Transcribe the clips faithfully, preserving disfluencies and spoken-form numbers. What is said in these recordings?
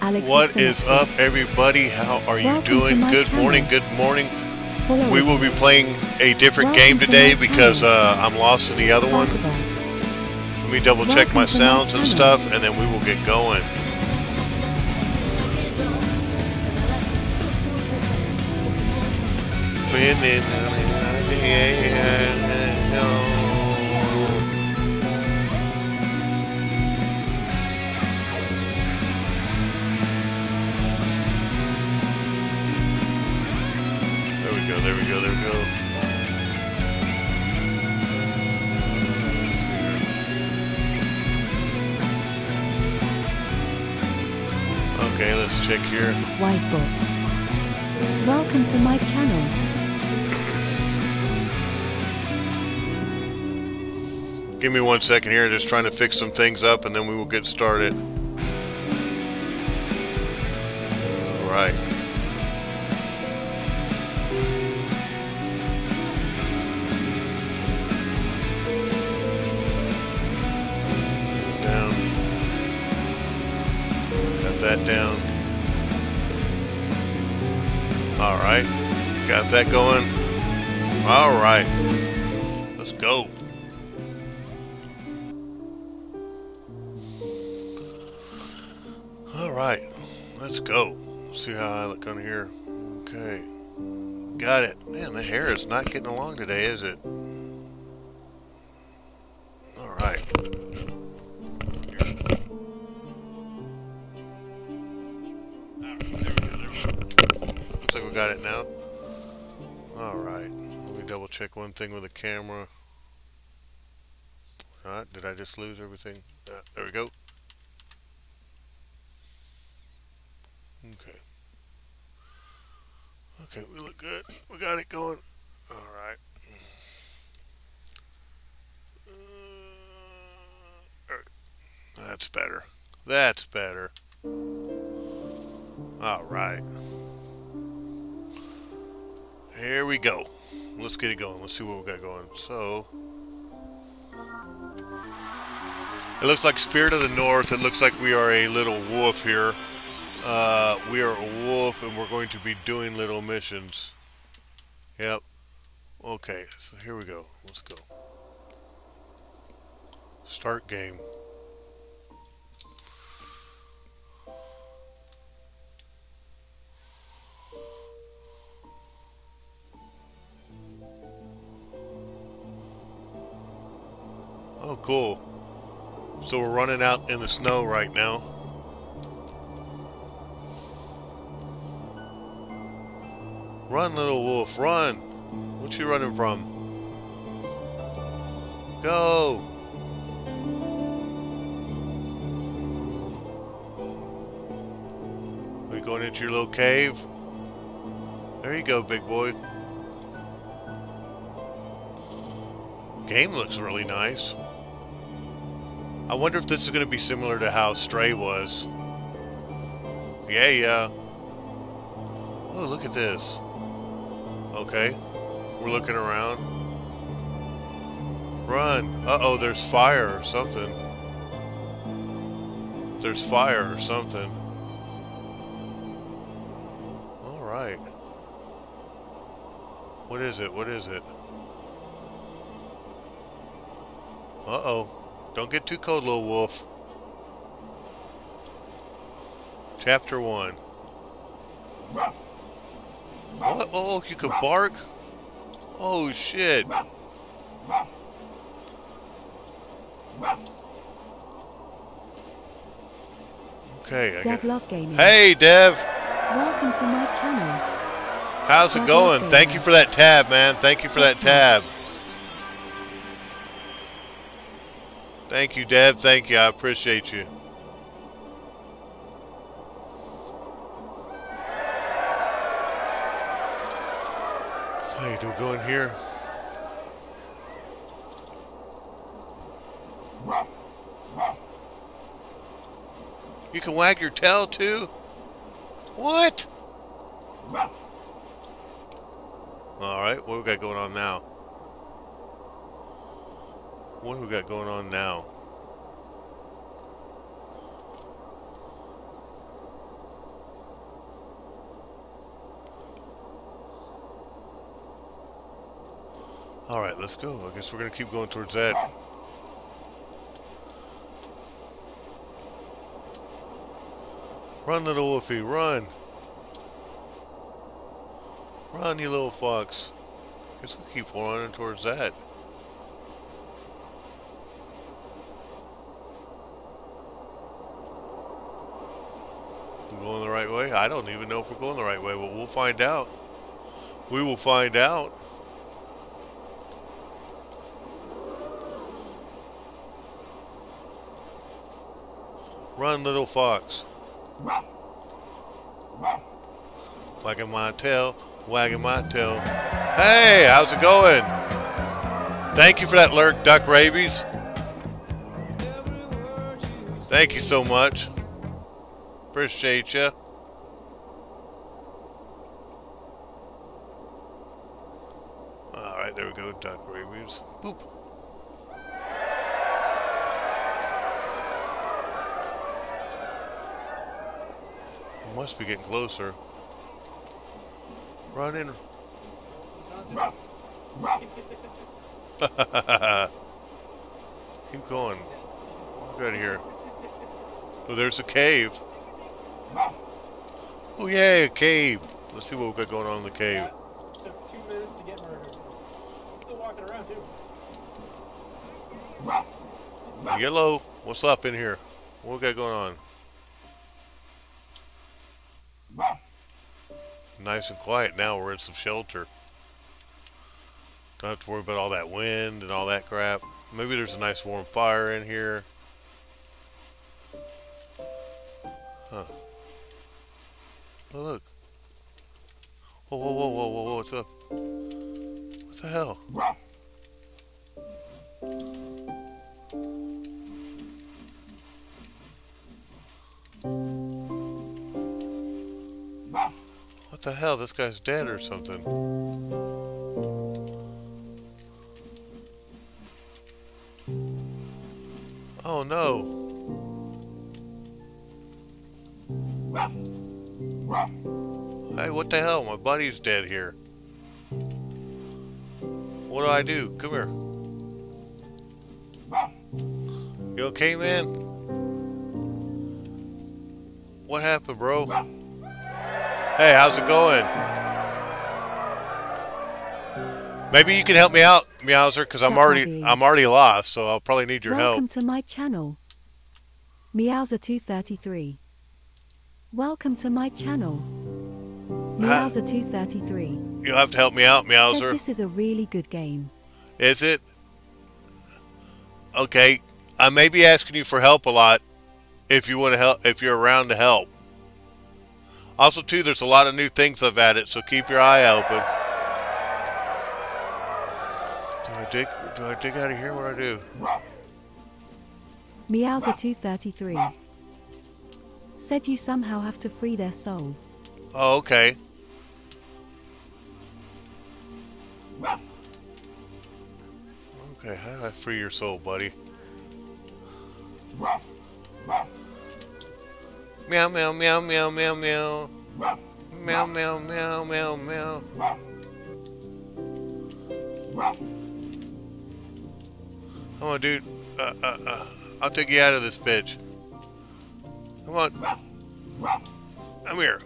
Alex What is is up, everybody? How are you Welcome doing? Good channel. morning, good morning. Follow We it. will be playing a different Welcome game to today my because channel. uh, I'm lost in the other one. Possible. Let me double check Welcome my to my sounds and channel. stuff, and then we will get going. There we go, there we go, there we go. Uh, let's see here. Okay, let's check here. Wisebot. Welcome to my channel. Give me one second here, just trying to fix some things up and then we will get started. Alright. Down. Got that down. Alright. Got that going. Alright. Let's go. Alright, let's go. See how I look on here. Okay. Got it. Man, the hair is not getting along today, is it? Alright. Alright, there we go, there we go. Looks like we got it now. Alright. Let me double check one thing with the camera. Alright, did I just lose everything? Uh, there we go. Okay. Okay, we look good. We got it going. Alright. Uh, that's better. That's better. Alright. Here we go. Let's get it going. Let's see what we got going. So, it looks like Spirit of the North. It looks like we are a little wolf here. Uh, we are a wolf and we're going to be doing little missions. Yep. Okay, so here we go. Let's go. Start game. Oh, cool. So we're running out in the snow right now. Run, little wolf, run! What you running from? Go! Are you going into your little cave? There you go, big boy. Game looks really nice. I wonder if this is going to be similar to how Stray was. Yeah, yeah. Oh, look at this. Okay, we're looking around. Run. Uh-oh, there's fire or something. There's fire or something. Alright. What is it? What is it? Uh-oh. Don't get too cold, little wolf. Chapter one. What? Oh, you could bark? Oh, shit. Okay, I Dev got... Love Gaming. Hey, Dev! Welcome to my channel. How's it Dev going? Love Thank you for that tab, man. Thank you for that tab. Thank you, Dev. Thank you. I appreciate you. Hey, do we go in here? You can wag your tail too? What? Alright, what we got going on now? What do we got going on now? Alright, let's go. I guess we're going to keep going towards that. Run, little wolfie, run! Run, you little fox. I guess we keep running towards that. We're going the right way? I don't even know if we're going the right way, but we'll find out. We will find out. Run, little fox. Wagging my tail, wagging my tail. Hey, how's it going? Thank you for that lurk, Duck Rabies. Thank you so much. Appreciate you. Alright, there we go, Duck Rabies. Boop. Must be getting closer. Run in. Keep going. Look out of here. Oh, there's a cave. Oh, yeah, a cave. Let's see what we've got going on in the cave. Took two minutes to get murdered. Still walking around, too. Yellow, what's up in here? What we got going on? Nice and quiet now. We're in some shelter. Don't have to worry about all that wind and all that crap. Maybe there's a nice warm fire in here. Huh. Oh, look. Whoa, whoa, whoa, whoa, whoa, whoa, what's up? What the hell? What the hell? This guy's dead or something. Oh no. Hey, what the hell? My buddy's dead here. What do I do? Come here. You okay, man? What happened, bro? Hey, how's it going? Maybe you can help me out, Meowser, because I'm already I'm already lost, so I'll probably need your help. Welcome to my channel. Meowser two thirty-three. Welcome to my channel. Meowser two thirty-three. You'll have to help me out, Meowser. Said this is a really good game. Is it? Okay. I may be asking you for help a lot if you want to help, if you're around to help. Also, too, there's a lot of new things I've added, so keep your eye open. Do I dig? Do I dig out of here? What do I do? Meowser two thirty-three. Said you somehow have to free their soul. Oh, okay. Okay, how do I free your soul, buddy? Meow, meow, meow, meow, meow, meow. Meow, meow, meow, meow, meow. Come on, dude. Uh, uh, uh. I'll take you out of this bitch. Come on. Come here.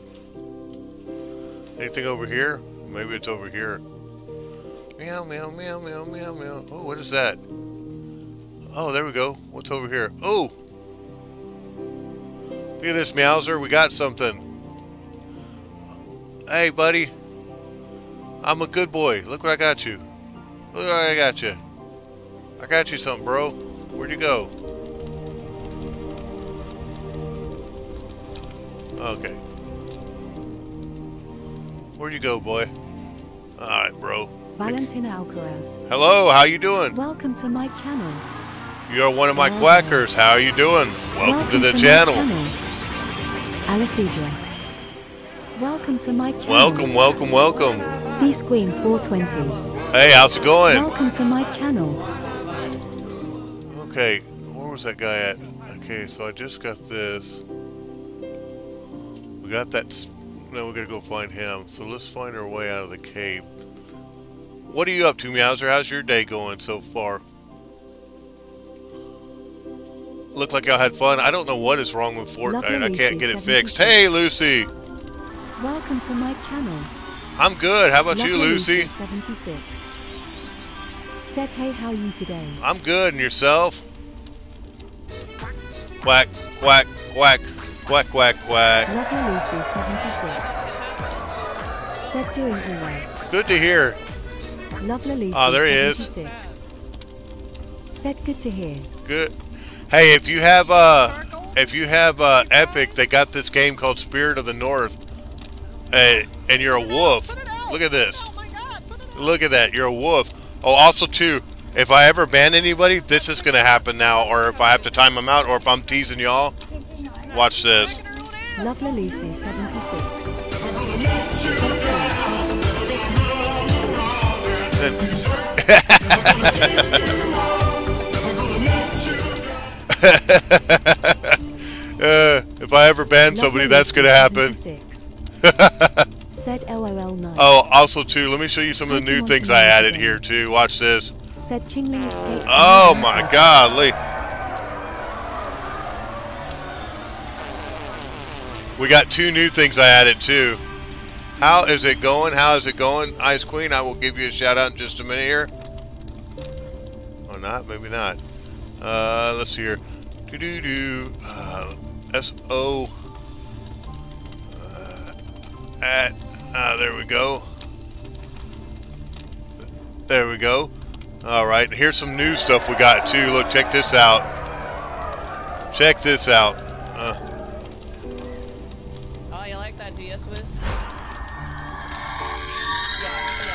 Anything over here? Maybe it's over here. Meow, meow, meow, meow, meow, meow. Oh, what is that? Oh, there we go. What's over here? Oh! Look at this, Meowser. We got something. Hey, buddy. I'm a good boy. Look what I got you. Look what I got you. I got you something, bro. Where'd you go? Okay. Where'd you go, boy? Alright, bro. Valentina Alcaraz. Hello, how you doing? Welcome to my channel. You're one of my quackers. How are you doing? Welcome, Welcome to the to channel. channel. Alicidra. Welcome to my channel. Welcome, welcome, welcome. V-Squeen four twenty. Hey, how's it going? Welcome to my channel. Okay, where was that guy at? Okay, so I just got this. We got that. Now we gotta go find him. So let's find our way out of the cave. What are you up to, Meowser? How's your day going so far? Look like y'all had fun. I don't know what is wrong with Fortnite. I can't get it fixed. Hey, Lucy! Welcome to my channel. I'm good. How about you, Lucy? seventy-six. Said, hey, how you today? I'm good. And yourself? Quack, quack, quack, quack, quack, quack. Lovely Lucy seventy-six. Said, doing alright. Good to hear. Lovely Lucy Oh, there he is. seventy-six. Said, good to hear. Good. Hey, if you have uh, if you have uh, Epic, they got this game called Spirit of the North, uh, and you're a wolf. Look at this. Look at that. You're a wolf. Oh, also too, if I ever ban anybody, this is gonna happen now. Or if I have to time them out, or if I'm teasing y'all, watch this. Lovely Lucy seventy-six. uh, if I ever ban somebody, that's gonna happen. Said LOL nice. Oh, also too, let me show you some of the new things I added here too. Watch this. Said Chingling escape. Oh my golly. We got two new things I added too. How is it going? How is it going, Ice Queen? I will give you a shout out in just a minute here. Or not, maybe not. Uh, let's see here. Do do do. Uh, S O. Uh, at. Uh, there we go. There we go. All right. Here's some new stuff we got too. Look, check this out. Check this out. Uh, oh, you like that, do you, Swizz? Yeah,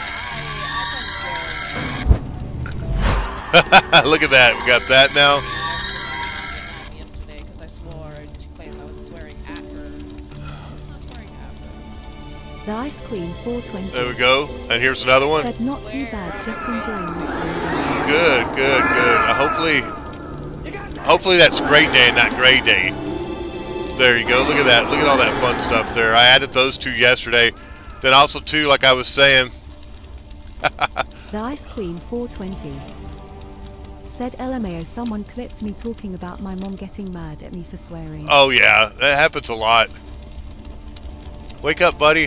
yeah. I, I Look at that. We got that now. Yesterday, because I swore and she claimed I was swearing at her. I was not swearing at her. The Ice Queen four twenty. There we go. And here's another one. Said not too bad, just enjoying this game. Good, good, good. Uh, hopefully, hopefully that's great day, not gray day. There you go. Look at that. Look at all that fun stuff there. I added those two yesterday. Then also too, like I was saying. The Ice Queen four twenty. Said L M A O, someone clipped me talking about my mom getting mad at me for swearing. Oh yeah, that happens a lot. Wake up, buddy.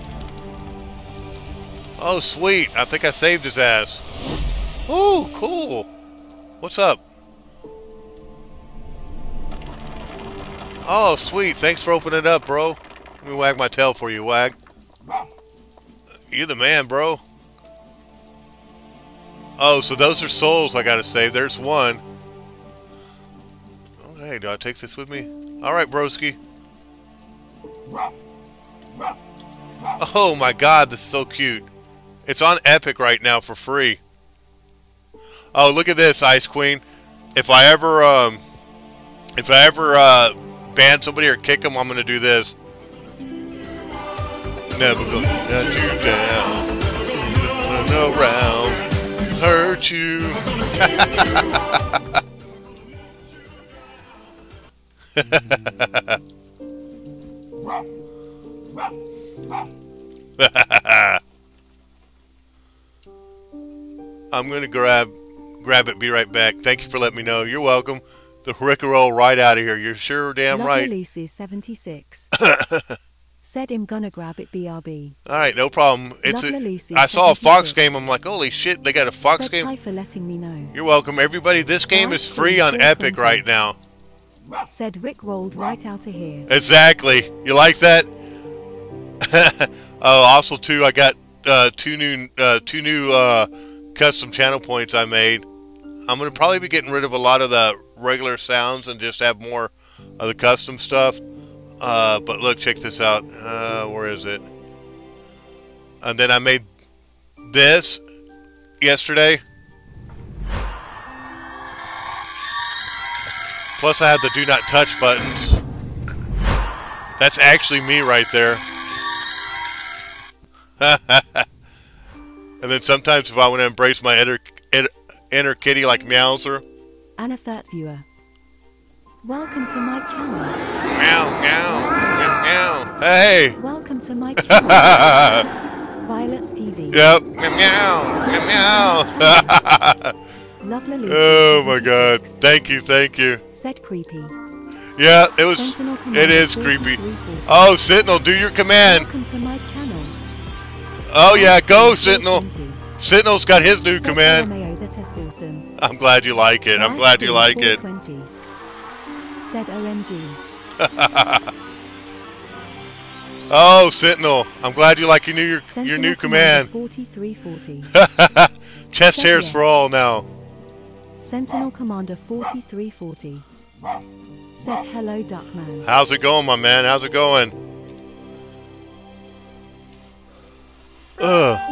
Oh sweet, I think I saved his ass. Ooh, cool. What's up? Oh sweet, thanks for opening it up, bro. Let me wag my tail for you, Wag. You the man, bro. Oh, so those are souls I gotta save. There's one. Oh, hey, do I take this with me? Alright, broski. Oh my god, this is so cute. It's on Epic right now for free. Oh, look at this, Ice Queen. If I ever, um... If I ever, uh... ban somebody or kick them, I'm gonna do this. Never gonna let you down. Run around. Hurt you. I'm gonna grab grab it, be right back. Thank you for letting me know. You're welcome. The Rickaroll right out of here. You're sure damn right. Lucy seventy-six. Said him gonna grab it B R B. Alright, no problem. It's a, Lucy, I saw a Fox game. I'm like, holy shit, they got a Fox Said game. hi for letting me know. You're welcome, everybody. This game is free on Epic right now. Said Rick rolled right out of here. Exactly. You like that? Oh, also too, I got uh, two new uh, two new uh, custom channel points I made. I'm gonna probably be getting rid of a lot of the regular sounds and just have more of the custom stuff. Uh, but look, check this out. Uh, where is it? And then I made this yesterday. Plus I have the do not touch buttons. That's actually me right there. And then sometimes if I want to embrace my inner, inner kitty like Meowser. And a third viewer. Welcome to my channel. Meow, meow, meow, meow. Hey! Welcome to my channel. Violet's T V. Yep. Meow. Meow. Meow. Lovely. Oh my God. Thank you. Thank you. Said creepy. Yeah, it was. It is creepy. Oh, Sentinel, do your command. Welcome to my channel. Oh yeah, go Sentinel. Sentinel's got his new Said command. L M A O, that is awesome. I'm glad you like it. I'm glad you like it. Said O M G. Oh, Sentinel, I'm glad you like your new your, your new command. forty-three forty. Chest Said hairs yes. for all now. Sentinel Commander forty-three forty. Said hello, Duckman. How's it going, my man? How's it going? Ugh.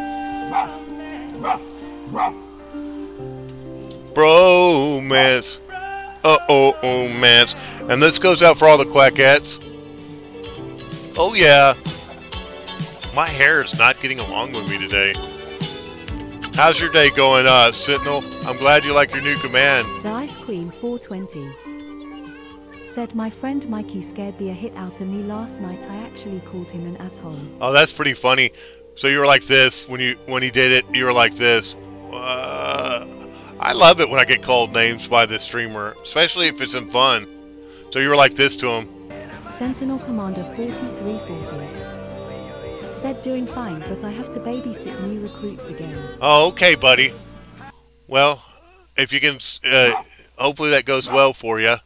Bromance. Uh-oh, oh, mance. And this goes out for all the quackettes. Oh, yeah. My hair is not getting along with me today. How's your day going, uh, Sentinel? I'm glad you like your new command. The Ice Queen four twenty. Said my friend Mikey scared the hit out of me last night. I actually called him an asshole. Oh, that's pretty funny. So you were like this when you when he did it. You were like this. Uh, I love it when I get called names by this streamer, especially if it's in fun. So you were like this to him. Sentinel Commander forty-three forty. Said doing fine, but I have to babysit new recruits again. Oh, okay, buddy. Well, if you can, uh, hopefully that goes well for you.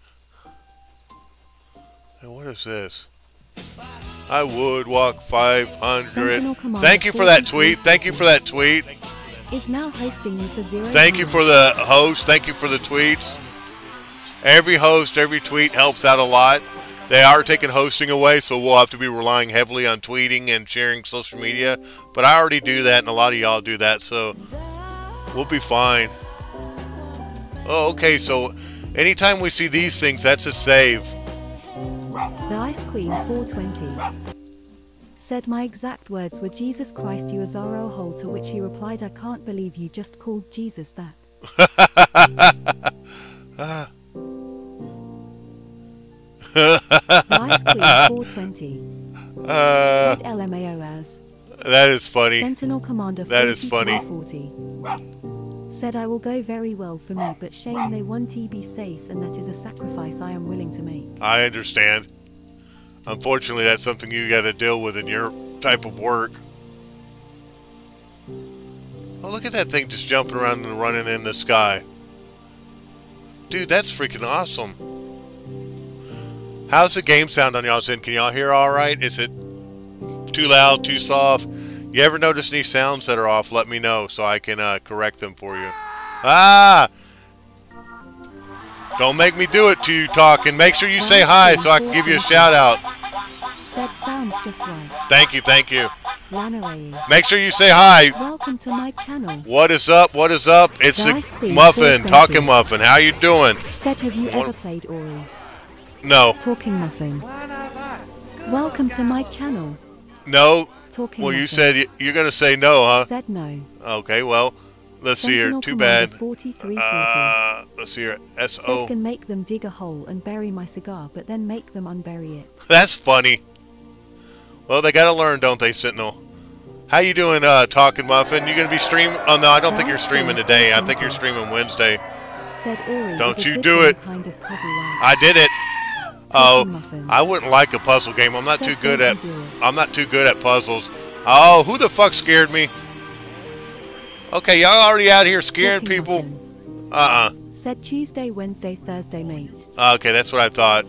And what is this? I would walk five hundred. Thank you for that tweet. Thank you for that tweet. Is now hosting me for zero. Thank you for the host. Thank you for the tweets. Every host, every tweet helps out a lot. They are taking hosting away, so we'll have to be relying heavily on tweeting and sharing social media. But I already do that, and a lot of y'all do that, so we'll be fine. Oh, okay, so anytime we see these things, that's a save. The Ice Queen four twenty. Said my exact words were, Jesus Christ, you Azaro hole, to which he replied, I can't believe you just called Jesus that. The Ice Queen four twenty. Uh, Said L M A O as. That is funny. Sentinel Commander That is funny. forty. Said I will go very well for me, but shame they want to be safe, and that is a sacrifice I am willing to make. I understand. Unfortunately, that's something you got to deal with in your type of work. Oh, look at that thing just jumping around and running in the sky. Dude, that's freaking awesome. How's the game sound on y'all's end? Can y'all hear all right? Is it too loud, too soft? You ever notice any sounds that are off? Let me know so I can uh, correct them for you. Ah! Don't make me do it to you talking. Make sure you say hi so I can give you a shout out. Said sounds just right. Thank you, thank you. Lanaway. Make sure you say hi. Welcome to my channel. What is up? What is up? It's Nice a being Muffin, so Talking friendly. Muffin. How you doing? Said have you What- ever played Ori? No. Talking Muffin. Welcome to my channel. No? Talking Well, you Muffin. said y- you're going to say no, huh? Said no. Okay, well, let's see here. Sentinel Too Commander bad. forty-three forty. Uh, let's see here. S Said O. can make them dig a hole and bury my cigar, but then make them unbury it. That's funny. Well, they got to learn, don't they, Sentinel? How you doing, uh, Talking Muffin? You going to be streaming? Oh, no, I don't think you're streaming today. I think you're streaming Wednesday. Said Ori. Don't is a you good do game it. Kind of puzzle like. I did it. Talking Oh, Muffin. I wouldn't like a puzzle game. I'm not Said too good don't at. you do it. I'm not too good at puzzles. Oh, who the fuck scared me? Okay, y'all already out here scaring Talking people. Muffin. Uh-uh. Said Tuesday, Wednesday, Thursday, mate. Okay, that's what I thought.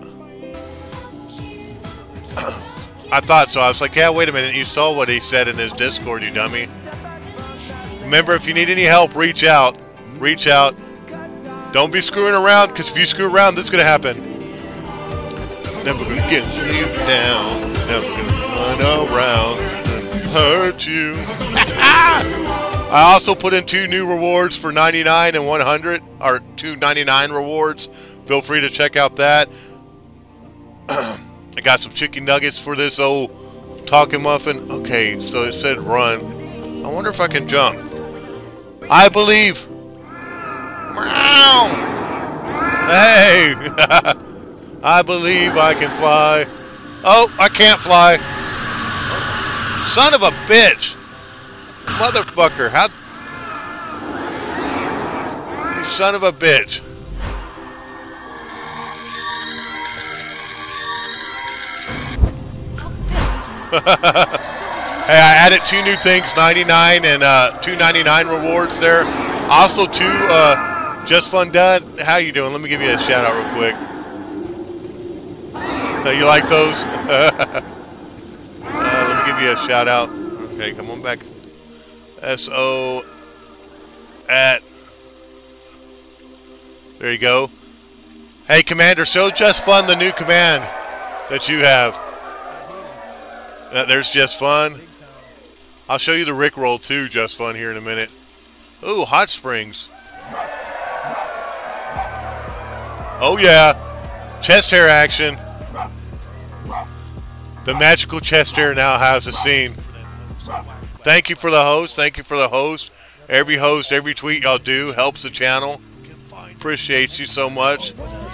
I thought so. I was like, yeah, wait a minute. You saw what he said in his Discord, you dummy. Remember, if you need any help, reach out. Reach out. Don't be screwing around, because if you screw around, this is going to happen. Never going to get you down. Never going to run around and hurt you. I also put in two new rewards for ninety-nine and one hundred, or two ninety-nine rewards. Feel free to check out that. I got some chicken nuggets for this old Talking Muffin. Okay, so it said run. I wonder if I can jump. I believe. Meow. Hey. I believe I can fly. Oh, I can't fly. Son of a bitch. Motherfucker, how... You son of a bitch. Hey, I added two new things, ninety-nine and uh, two ninety-nine rewards there. Also, two uh, Just Fun Dad. How you doing? Let me give you a shout out real quick. Uh, you like those? uh, let me give you a shout out. Okay, come on back. S O at. There you go. Hey, Commander, show Just Fun the new command that you have. Uh, there's Just Fun. I'll show you the Rickroll too, Just Fun, here in a minute. Ooh, Hot Springs. Oh yeah, chest hair action. The magical chest hair now has a scene. Thank you for the host. Thank you for the host. Every host, every tweet y'all do helps the channel. Appreciate you so much.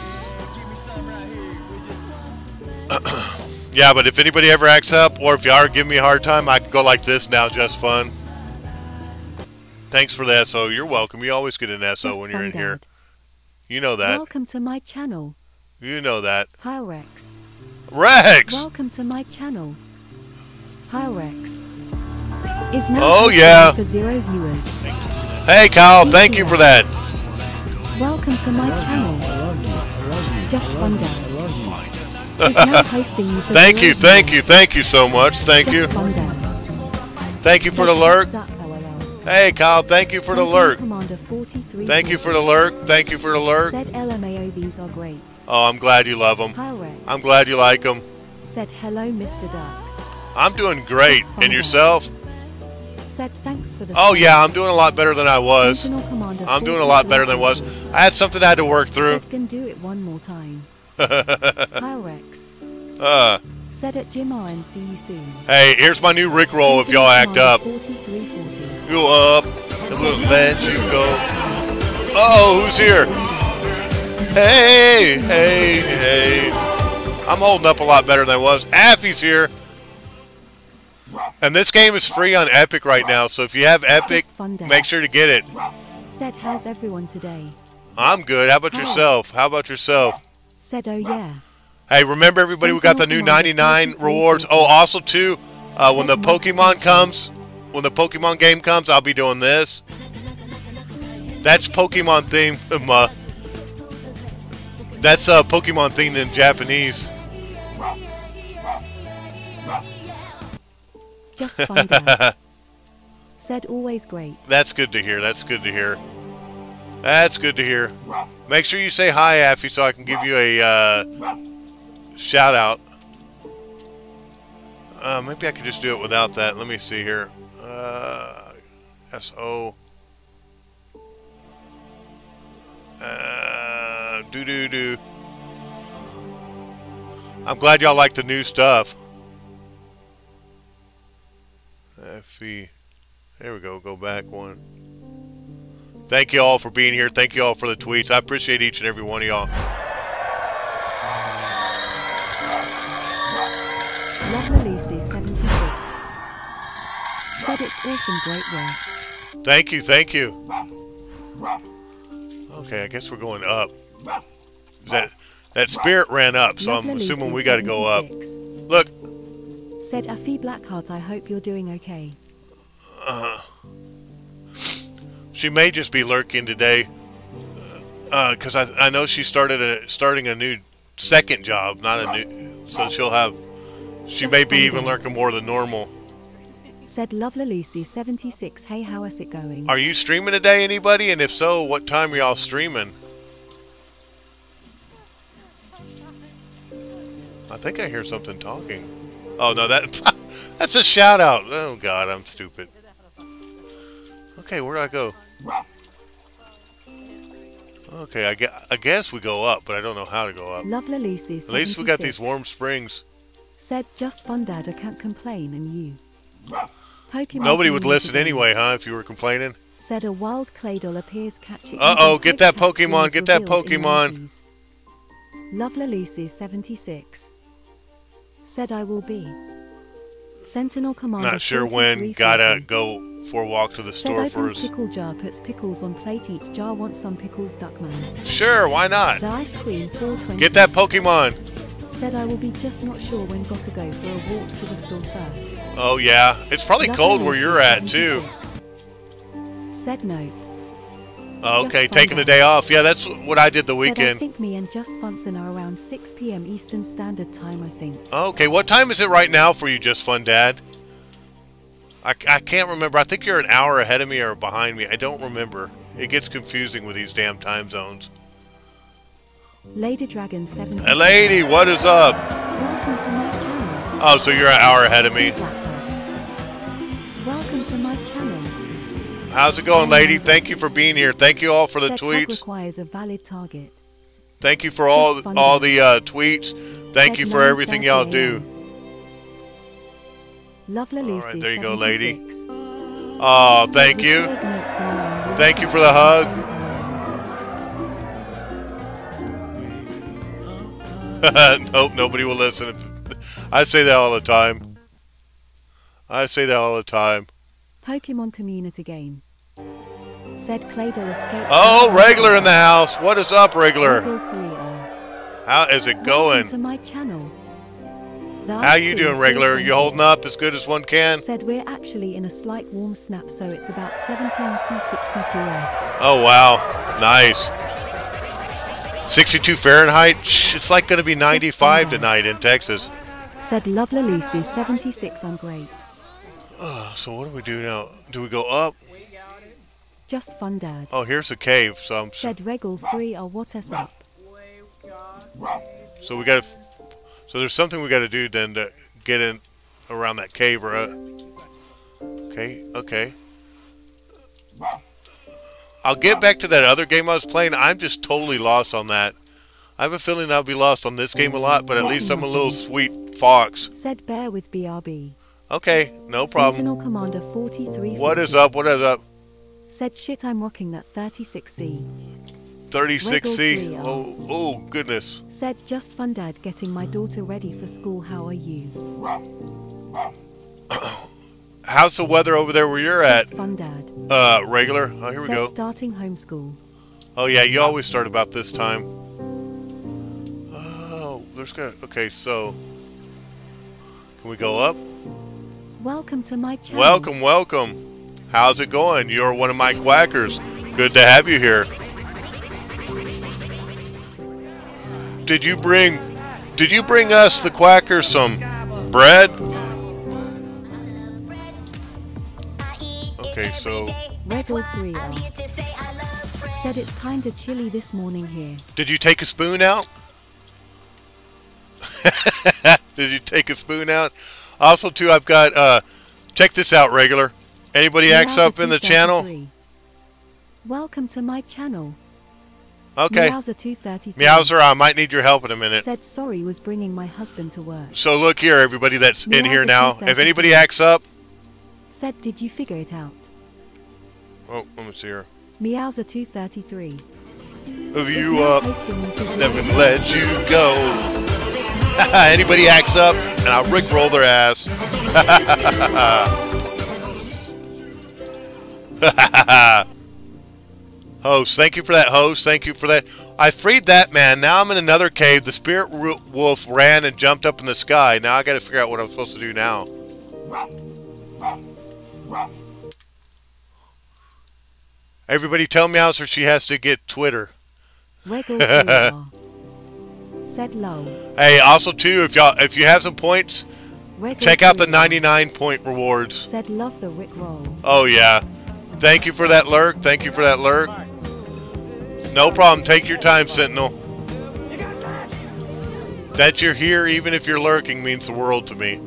Yeah, but if anybody ever acts up, or if you are giving me a hard time, I can go like this now, Just Fun. Thanks for the S O. You're welcome. You always get an S O when you're in here. You know that. Welcome to my channel. You know that. Hi, Rex. Rex! Welcome to my channel. Hi, Rex. Is now oh, yeah. For zero viewers. Hey, Kyle. Thank you for that. Welcome to my channel. Just Fun Dad. Is now hosting you for thank you, zero thank viewers. you, thank you so much. Thank Just you. Fun Dad. Thank you for the lurk. Hey, Kyle, thank you for the lurk. Thank you for the lurk. Thank you for the lurk. Said L M A O, these are great. Oh, I'm glad you love them. Hi, Rex. I'm glad you like them. Said hello, Mister Duck. I'm doing great. And yourself? Said thanks for the oh, yeah, I'm doing a lot better than I was. I'm I'm doing a lot better than I was. I had something I had to work through. Said can do it one more time. Hi, Rex. Uh. Said at Jim R and see you soon. Hey, here's my new Rickroll if y'all act up. Go up and we'll let you go. Uh-oh, who's here? Hey, hey, hey. I'm holding up a lot better than I was. Affy's here. And this game is free on Epic right now, so if you have Epic, make sure to get it. Said, how's everyone today? I'm good. How about yourself? How about yourself? Said, oh yeah. Hey, remember everybody, we got the new ninety-nine rewards. Oh, also too, uh, when the Pokemon comes, when the Pokemon game comes, I'll be doing this. That's Pokemon themed. Uh, that's uh, Pokemon themed in Japanese. Just find out. Said always great. That's good to hear. That's good to hear. That's good to hear. Make sure you say hi, Affy, so I can give you a uh, shout out. Uh, maybe I could just do it without that. Let me see here. Uh, S O. Uh, do do do. I'm glad y'all like the new stuff. Affy. There we go. Go back one. Thank you all for being here. Thank you all for the tweets. I appreciate each and every one of y'all. Lovely Lucy seventy-six. Said it's awesome, great work. Thank you, thank you. Okay, I guess we're going up. That that spirit ran up, so I'm assuming we got to go up. Look. Said Affy Blackheart, I hope you're doing okay. Uh, she may just be lurking today, because uh, I I know she started a starting a new second job, not a new. So she'll have. She may be even lurking more than normal. Said Lovely Lucy seventy-six. Hey, how is it going? Are you streaming today, anybody? And if so, what time are y'all streaming? I think I hear something talking. Oh no, that that's a shout out. Oh God, I'm stupid. Okay, where do I go? Okay, I guess, I guess we go up, but I don't know how to go up. Lovely Lucy. At least we got these warm springs. Said just fun, Dad. I can't complain, and you. Pokemon Nobody would listen anyway, huh? If you were complaining. Said a wild Claydol appears catching. Uh oh, get that Pokemon! Get that Pokemon! Lovely Lucy seventy-six. Said I will be. Sentinel Commander. Not sure when. Gotta go before I walk to the Said store opens first. pickle jar, puts pickles on plate, eats jar, wants some pickles, Duckman. Sure, why not? The Ice Queen four twenty. Get that Pokemon. Said I will be just not sure when gotta go for a walk to the store first. Oh yeah, it's probably Love cold and where Lucy you're at too. seventy-six. Said no. Oh, okay, Just taking the find day out. off. Yeah, that's what I did the Said I weekend. think me and Just Funson are around six p m Eastern Standard Time, I think. Okay, what time is it right now for you, Just Fun Dad? I, I can't remember. I think you're an hour ahead of me or behind me. I don't remember. It gets confusing with these damn time zones. Lady Dragon seventy. Hey, lady, what is up? Welcome to my channel. Oh, so you're an hour ahead of me. Blackbird. Welcome to my channel. How's it going, lady? Thank you for being here. Thank you all for the Said hub tweets. requires a valid target. Thank you for all Just fun all day. the uh, tweets. Thank Said you for nine everything thirty y'all a m. do. Lovely Lucy. All right, there you go, lady. seventy-six. Oh, Said thank you. referred note to me on Thank you WhatsApp for the hug. Nope, nobody will listen. I say that all the time. I say that all the time. Pokemon community game. Said Claydol escaped. Oh, regular in the house. What is up, regular? Level three R. How is it Welcome going? to my channel. The How Ice you Queen doing, regular? You four twenty holding up as good as one can? Said we're actually in a slight warm snap, so it's about seventeen C sixty-two F. Oh, wow. Nice. sixty-two Fahrenheit? Shh, it's like going to be ninety-five tonight in Texas. Said Lovely Lucy seventy-six. I'm great. Uh, so what do we do now? Do we go up? Just fun, Dad. Oh, here's a cave. So, I'm, Said Regal three or what us up. so we got to... So there's something we got to do then to get in around that cave, right? Okay, okay. I'll get back to that other game I was playing. I'm just totally lost on that. I have a feeling I'll be lost on this game a lot, but at least I'm a little sweet fox. Said Bear with B R B. Okay, no problem. Sentinel Commander forty-three. What is up? What is up? Said shit, I'm rocking that thirty-six C. thirty-six C? Regal Oh, oh, goodness. Said Just Fun, Dad, getting my daughter ready for school. How are you? How's the weather over there where you're at? Just Fun, Dad. Uh, regular? Oh, here we Said go. starting homeschool. Oh, yeah, you always start about this time. Oh, there's good. Okay, so... Can we go up? Welcome to my channel. Welcome, welcome. How's it going? You're one of my quackers. Good to have you here. Did you bring... Did you bring us, the quackers, some bread? Okay, so... Regal three R. Said it's kinda chilly this morning here. Did you take a spoon out? Did you take a spoon out? Also, too, I've got, uh, check this out, regular. Anybody acts up in the channel? Welcome to my channel. Okay. Meowser two thirty-three. Meowser, I might need your help in a minute. Said sorry, was bringing my husband to work. So look here, everybody that's in here Meowser now. two If anybody thirty-three. acts up... Said did you figure it out? Oh, let me see here. Meowser two thirty-three. Of you Is now up, posting into the- never let you go. Anybody acts up, and I'll rickroll their ass. Host, thank you for that, host. Thank you for that. I freed that man. Now I'm in another cave. The spirit wolf ran and jumped up in the sky. Now I got to figure out what I'm supposed to do now. Everybody tell Meowser she has to get Twitter. Regal three R. Said low. Hey, also too, if y'all if you have some points, Regal check out the three R. ninety-nine point rewards. Said love the Rick roll. Oh yeah. Thank you for that lurk. Thank you for that lurk. No problem. Take your time, Sentinel. That you're here, even if you're lurking, means the world to me.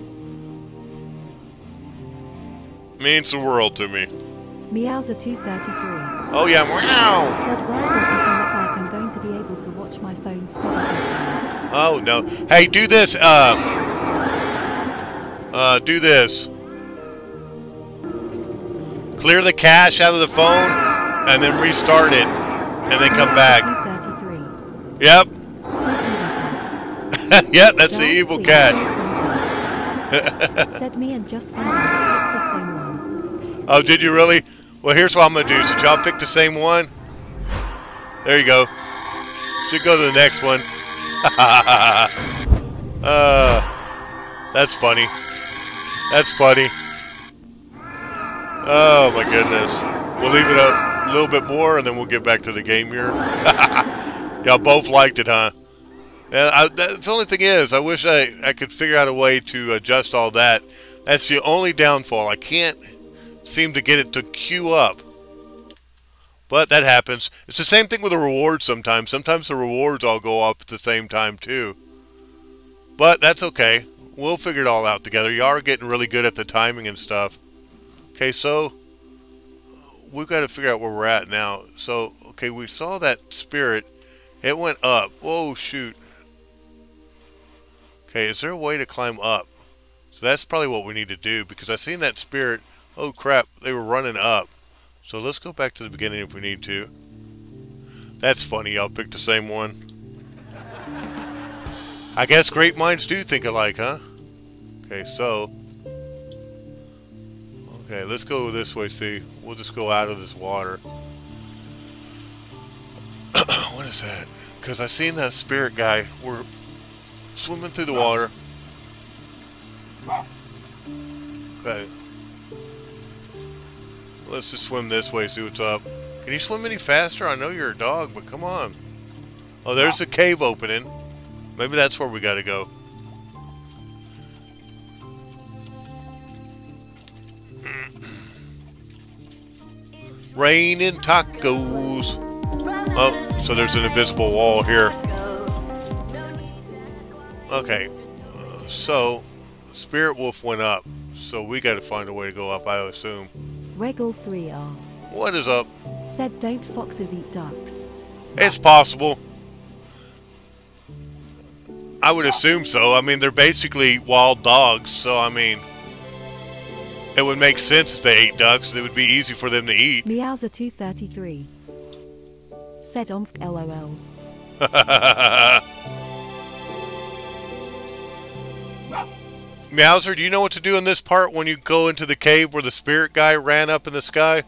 Means the world to me. Meowser two thirty-three. Oh yeah, meow. Said well doesn't it look like I'm going to be able to watch my phone steadily. Oh no. Hey, do this. Uh, uh, do this. Clear the cache out of the phone, and then restart it, and then come back. two thirty-three. Yep. Said evil cat. Yep, that's the Dark evil Queen cat. four twenty. Said me and just found out the same one. Oh, did you really? Well, here's what I'm going to do. Since y'all picked the same one, there you go. Should go to the next one. uh, that's funny. That's funny. Oh, my goodness. We'll leave it a little bit more, and then we'll get back to the game here. Y'all both liked it, huh? And I, that's the only thing is, I wish I, I could figure out a way to adjust all that. That's the only downfall. I can't seem to get it to queue up. But that happens. It's the same thing with the rewards sometimes. Sometimes the rewards all go off at the same time too. But that's okay. We'll figure it all out together. You are getting really good at the timing and stuff. Okay, so we've got to figure out where we're at now. So, okay, we saw that spirit. It went up. Whoa, shoot. Okay, is there a way to climb up? So that's probably what we need to do, because I seen that spirit. Oh crap, they were running up. So let's go back to the beginning if we need to. That's funny, y'all picked the same one. I guess great minds do think alike, huh? Okay, so. Okay, let's go this way, see. We'll just go out of this water. What is that? Because I seen that spirit guy. We're swimming through the water. Okay. Let's just swim this way, see what's up. Can you swim any faster? I know you're a dog, but come on. Oh, there's a cave opening. Maybe that's where we gotta go. Rain and tacos. Oh, so there's an invisible wall here. Okay. Uh, so, Spirit Wolf went up. So we gotta find a way to go up, I assume. Regal three R. What is up? Said don't foxes eat ducks. It's possible. I would assume so. I mean, they're basically wild dogs, so I mean, it would make sense if they ate ducks. It would be easy for them to eat. Meowser two thirty-three. Said omf lol. Meowser, do you know what to do in this part when you go into the cave where the spirit guy ran up in the sky?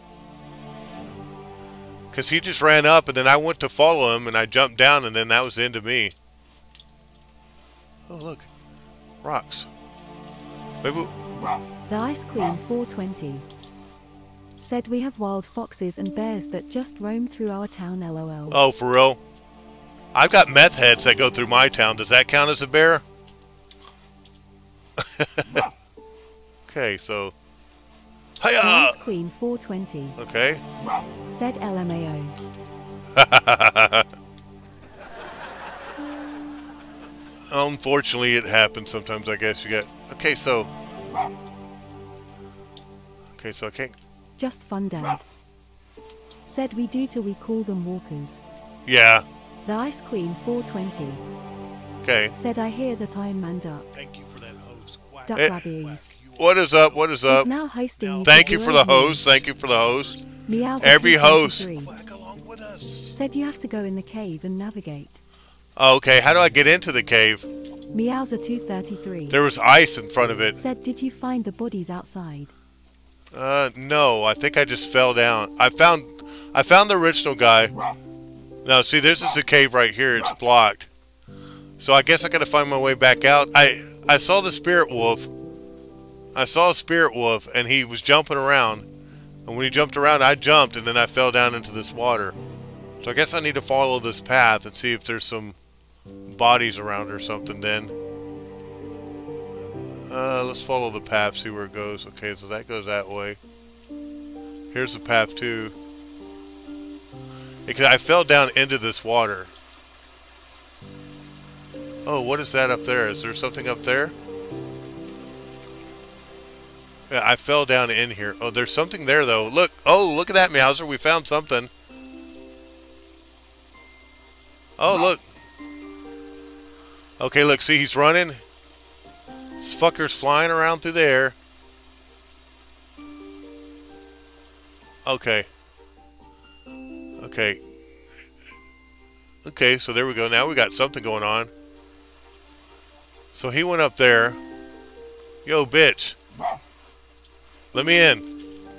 Because he just ran up and then I went to follow him and I jumped down and then that was the end of me. Oh, look. Rocks. Maybe we... The Ice Queen four twenty. Said we have wild foxes and bears that just roam through our town lol. Oh, for real? I've got meth heads that go through my town. Does that count as a bear? Okay, so... Hiya! The Ice Queen four twenty. Okay. Said L M A O. Unfortunately, it happens sometimes, I guess you get... Okay, so... Okay, so I can't... Just fun, Dad. Said we do till we call them walkers. Yeah. The Ice Queen four twenty. Okay. Said I hear that Iron Man duck. Thank you for that host. Quack. Duck Eh, rabbies. What is up? What is up? He's now hosting. Thank you for the host. Thank you for the host. Meowser Every two host. thirty-three. Quack along with us. Said you have to go in the cave and navigate. Okay, how do I get into the cave? Meowser two thirty-three. There was ice in front of it. Said did you find the bodies outside? Uh, no, I think I just fell down. I found, I found the original guy. Now, see, this is a cave right here. It's blocked. So I guess I gotta find my way back out. I, I saw the spirit wolf. I saw a spirit wolf, and he was jumping around. And when he jumped around, I jumped, and then I fell down into this water. So I guess I need to follow this path and see if there's some bodies around or something then. Uh, let's follow the path, see where it goes. Okay, so that goes that way. Here's the path too. Because I fell down into this water. Oh, what is that up there? Is there something up there? Yeah, I fell down in here. Oh, there's something there though. Look, oh, look at that, Meowser. We found something. Oh, look. Okay, look, see, he's running. This fucker's flying around through there. Okay. Okay. Okay, so there we go. Now we got something going on. So he went up there. Yo, bitch. Let me in.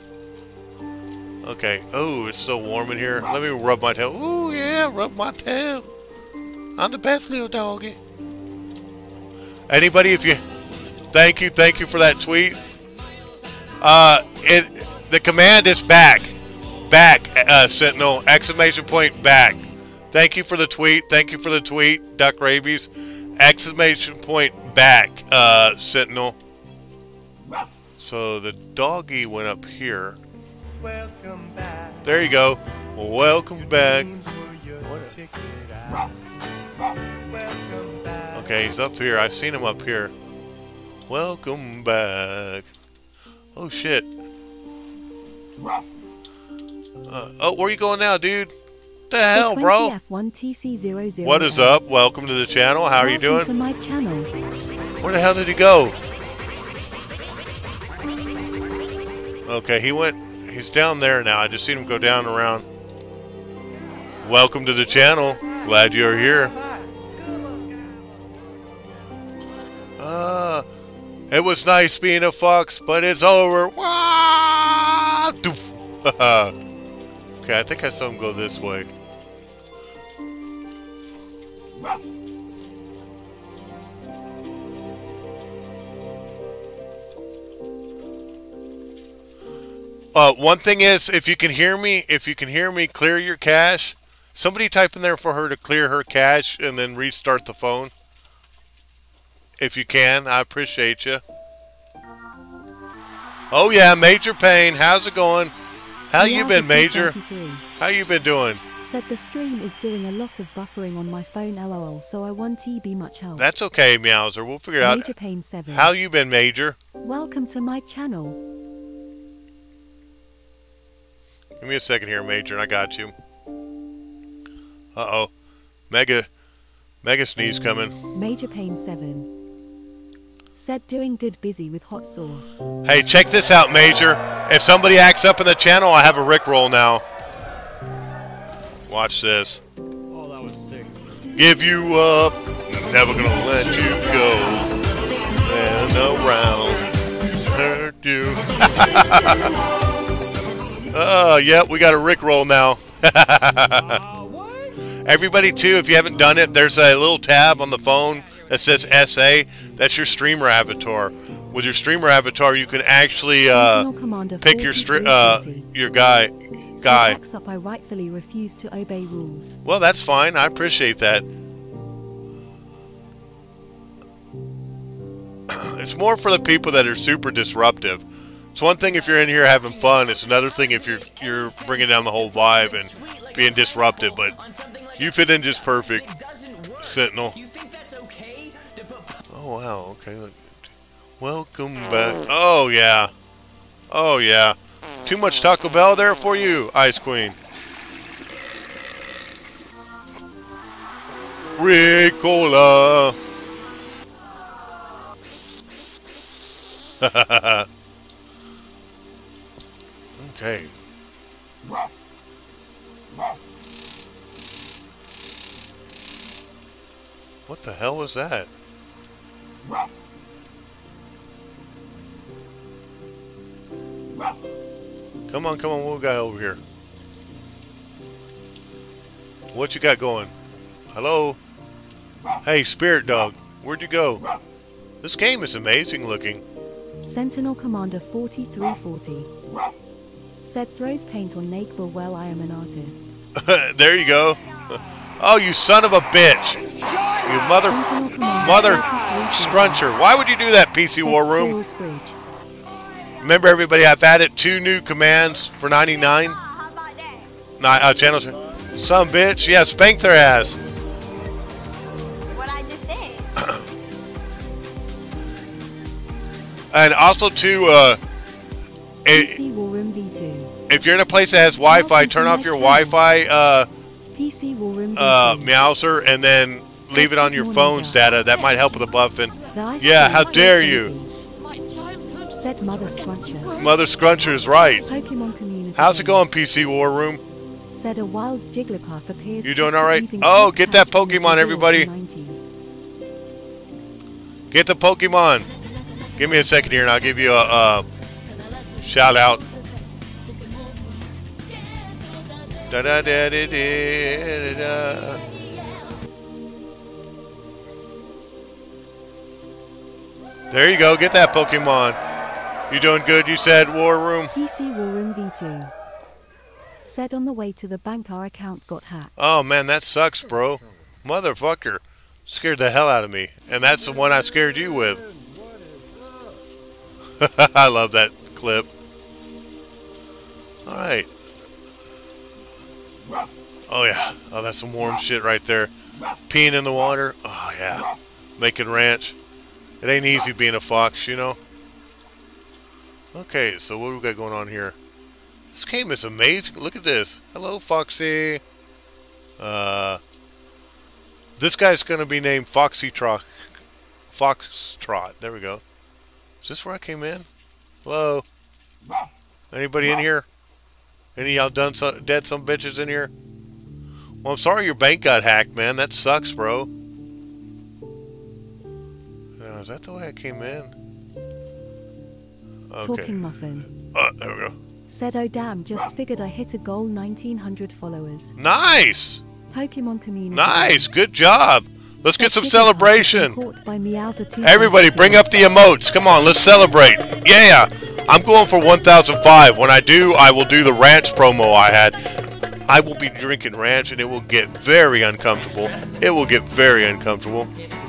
Okay. Oh, it's so warm in here. Let me rub my tail. Ooh, yeah, rub my tail. I'm the best little doggy. Anybody, if you... Thank you, thank you for that tweet. Uh, it, the command is back. Back, uh, Sentinel. Exclamation point back. Thank you for the tweet. Thank you for the tweet, Duck Rabies. Exclamation point back, uh, Sentinel. So the doggy went up here. Welcome back. There you go. Welcome back. Okay, he's up here. I seen him up here. Welcome back. Oh shit. Uh, oh, where you going now, dude? What the hell, bro? F one T C zero zero What is up? Welcome to the channel. How are you doing? To my channel. Where the hell did he go? Okay, he went. He's down there now. I just seen him go down and around. Welcome to the channel. Glad you're here. Uh, it was nice being a fox, but it's over. Wah! Okay, I think I saw him go this way. Uh, one thing is, if you can hear me, if you can hear me, clear your cache. Somebody type in there for her to clear her cache and then restart the phone. If you can, I appreciate you. Oh yeah, Major Payne, how's it going? How you been, Major? How you been doing? Said the stream is doing a lot of buffering on my phone, lol, so I want to be much help. That's okay, Meowser. We'll figure it out. Major Payne seven. How you been, Major? Welcome to my channel. Give me a second here, Major, and I got you. Uh-oh. Mega, mega sneeze coming. Major Payne seven. Said doing good, busy with hot sauce. Hey, check this out, Major. If somebody acts up in the channel, I have a Rickroll now. Watch this. Oh, that was sick. Give you up, never gonna let you go. And around, hurt you. Oh, yep, we got a Rickroll now. Uh, what? Everybody, too, if you haven't done it, there's a little tab on the phone that says S A. That's your streamer avatar. With your streamer avatar, you can actually uh, pick your stri uh, your guy. guy. So up, I rightfully refuse to obey rules. Well, that's fine. I appreciate that. It's more for the people that are super disruptive. It's one thing if you're in here having fun. It's another thing if you're you're bringing down the whole vibe and being disruptive. But you fit in just perfect, Sentinel. Oh wow. Okay. Look. Welcome back. Oh yeah. Oh yeah. Too much Taco Bell there for you, Ice Queen. Ricola. Okay. What the hell was that? Come on, come on, little guy over here. What you got going? Hello? Hey, Spirit Dog, where'd you go? This game is amazing looking. Sentinel Commander forty-three forty. Said throws paint on Nakeball. Well, I am an artist. There you go. Oh, you son of a bitch. You mother... Mother... Scruncher. Why would you do that, P C War Room? Remember, everybody, I've added two new commands for ninety-nine. Nah, uh, channels. Some bitch. Yeah, spank their ass. What I just said. And also, too, uh... P C War Room V two. If you're in a place that has Wi-Fi, turn off your Wi-Fi, uh... P C War Room V two. Uh, Meowser, and then leave it on your phone's data. That might help with the buffing. Yeah, how dare you? Said Mother Scruncher. Mother Scruncher is right. Pokemon community. How's it going, P C War Room? Said a wild Jigglypuff appears. You doing all right? Oh, get that Pokemon, everybody. Get the Pokemon. Give me a second here, and I'll give you a uh, shout out. Da da da da da da. There you go. Get that Pokemon. You doing good? You said War Room. P C War Room V two. Said on the way to the bank our account got hacked. Oh man, that sucks, bro. Motherfucker. Scared the hell out of me. And that's the one I scared you with. I love that clip. Alright. Oh yeah. Oh, that's some warm shit right there. Peeing in the water. Oh yeah. Making ranch. It ain't easy being a fox, you know. Okay, so what do we got going on here? This game is amazing. Look at this. Hello, Foxy. Uh, this guy's going to be named Foxy Trot. Foxtrot. There we go. Is this where I came in? Hello? Anybody in here? Any of y'all done so, dead some bitches in here? Well, I'm sorry your bank got hacked, man. That sucks, bro. Uh, is that the way I came in? Okay. Talking Muffin. Uh, there we go. Said, oh damn, just figured I hit a goal, nineteen hundred followers. Nice! Pokemon community. Nice! Good job! Let's get some celebration! Caught by Meowser two. Everybody, bring up the emotes. Come on, let's celebrate. Yeah! I'm going for one thousand five. When I do, I will do the ranch promo I had. I will be drinking ranch, and it will get very uncomfortable. It will get very uncomfortable.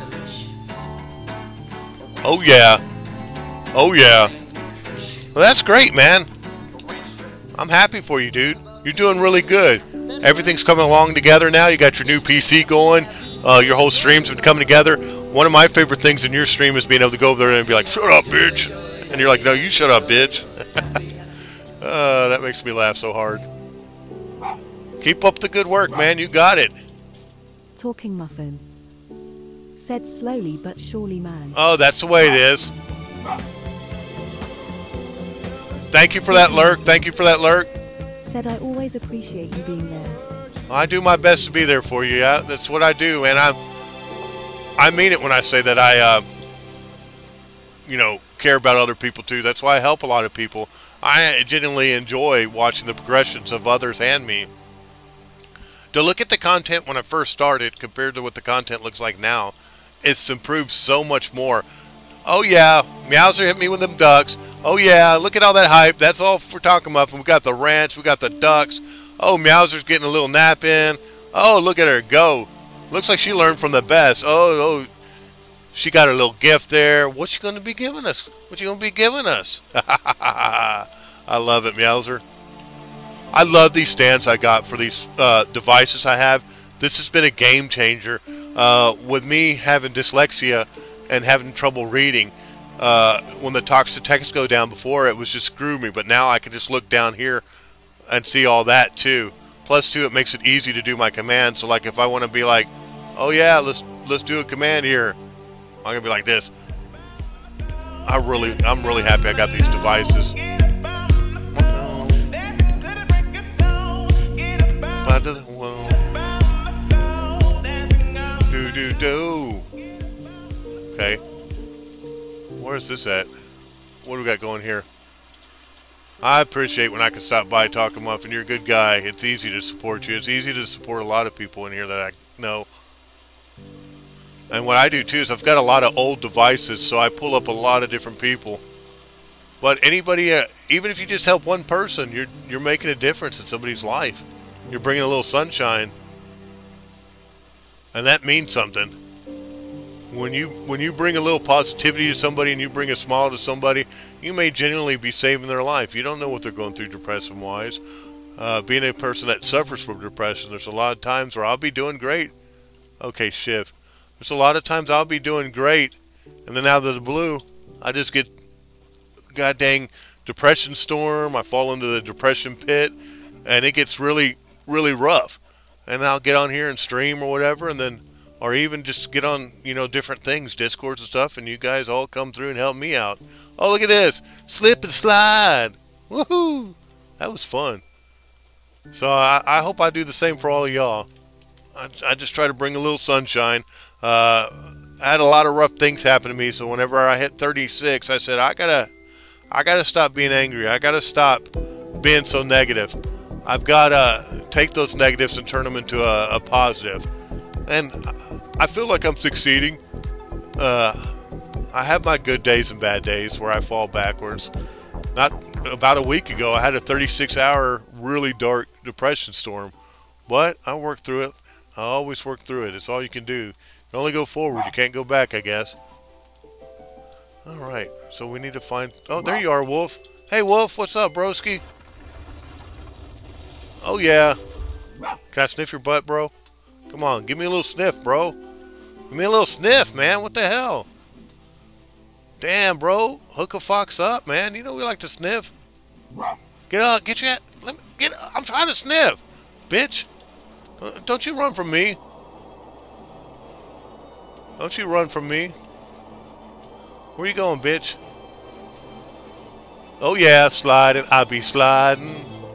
Oh, yeah. Oh, yeah. Well, that's great, man. I'm happy for you, dude. You're doing really good. Everything's coming along together now. You got your new P C going. Uh, your whole stream's been coming together. One of my favorite things in your stream is being able to go over there and be like, shut up, bitch. And you're like, no, you shut up, bitch. uh, that makes me laugh so hard. Keep up the good work, man. You got it. Talking Muffin. Said slowly but surely, man. Oh, that's the way it is. Thank you for that lurk. Thank you for that lurk. Said I always appreciate you being there. I do my best to be there for you. Yeah, that's what I do, and I, I mean it when I say that I, uh, you know, care about other people too. That's why I help a lot of people. I genuinely enjoy watching the progressions of others and me. To look at the content when I first started compared to what the content looks like now, it's improved so much more. Oh yeah, Meowser hit me with them ducks. Oh yeah, look at all that hype. That's all for Talking Muffin. We got the ranch, we got the ducks. Oh, Meowser's getting a little nap in. Oh, look at her go. Looks like she learned from the best. Oh, oh, she got her little gift there. What's she going to be giving us? What's she going to be giving us? I love it, Meowser. I love these stands I got for these uh, devices I have. This has been a game changer. Uh, with me having dyslexia and having trouble reading, uh, when the talks to text go down before, it was just screw me. But now I can just look down here and see all that too. Plus too, it makes it easy to do my commands. So like if I want to be like, oh yeah, let's let's do a command here, I'm gonna be like this. I really, I'm really happy I got these devices. Do do do. Okay. Where's this at? What do we got going here? I appreciate when I can stop by Talking Muffin. You're a good guy. It's easy to support you. It's easy to support a lot of people in here that I know. And what I do too is I've got a lot of old devices, so I pull up a lot of different people. But anybody, uh, even if you just help one person, you're you're making a difference in somebody's life. You're bringing a little sunshine, and that means something. When you when you bring a little positivity to somebody and you bring a smile to somebody, you may genuinely be saving their life. You don't know what they're going through depression-wise. Uh, being a person that suffers from depression, there's a lot of times where I'll be doing great. Okay, shift. There's a lot of times I'll be doing great, and then out of the blue, I just get god dang depression storm. I fall into the depression pit, and it gets really, really rough. And I'll get on here and stream or whatever, and then, or even just get on, you know, different things, Discords and stuff, and you guys all come through and help me out. Oh, look at this. Slip and slide. Woohoo. That was fun. So I, I hope I do the same for all of y'all. I, I just try to bring a little sunshine. Uh, I had a lot of rough things happen to me, so whenever I hit thirty-six, I said, I gotta, I gotta stop being angry. I gotta stop being so negative. I've got to take those negatives and turn them into a, a positive. And I feel like I'm succeeding. Uh, I have my good days and bad days where I fall backwards. Not about a week ago, I had a thirty-six hour really dark depression storm. But I worked through it. I always work through it. It's all you can do. You can only go forward. You can't go back, I guess. Alright, so we need to find... Oh, there you are, Wolf. Hey, Wolf, what's up, broski? Oh, yeah. Can I sniff your butt, bro? Come on, give me a little sniff, bro. Give me a little sniff, man. What the hell? Damn, bro. Hook a fox up, man. You know we like to sniff. Get up. Get your... Let me, get I'm trying to sniff. Bitch. Don't you run from me. Don't you run from me. Where you going, bitch? Oh, yeah. Sliding. I'll be sliding.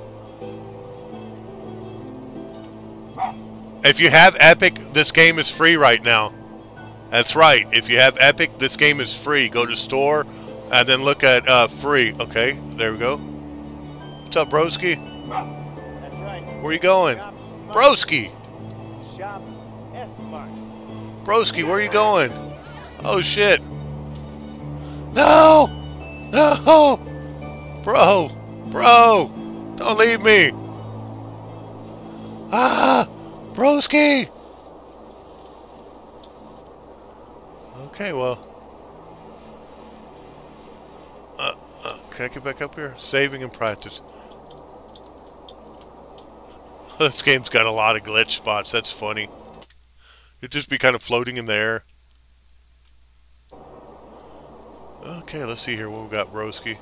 If you have Epic, this game is free right now. That's right. If you have Epic, this game is free. Go to store and then look at uh, free. Okay, there we go. What's up, broski? That's right. Where you going? Shop smart. Broski! Shop S-Smart. Broski, where you going? Oh, shit. No! No! Bro! Bro! Don't leave me! Ah! Broski! Okay, well. Uh, uh, can I get back up here? Saving and practice. This game's got a lot of glitch spots. That's funny. It'd just be kind of floating in the air. Okay, let's see here what we got, broski.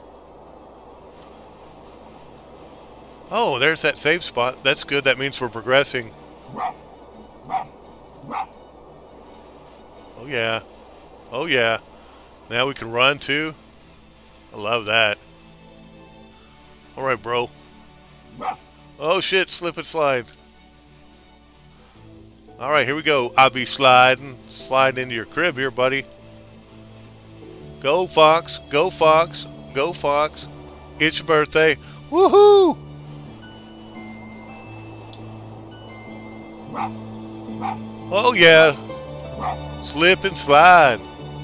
Oh, there's that save spot. That's good. That means we're progressing. Oh, yeah. Oh, yeah. Now we can run, too. I love that. Alright, bro. Oh, shit. Slip and slide. Alright, here we go. I'll be sliding. Sliding into your crib here, buddy. Go, Fox. Go, Fox. Go, Fox. It's your birthday. Woohoo! Oh, yeah. Slip and slide.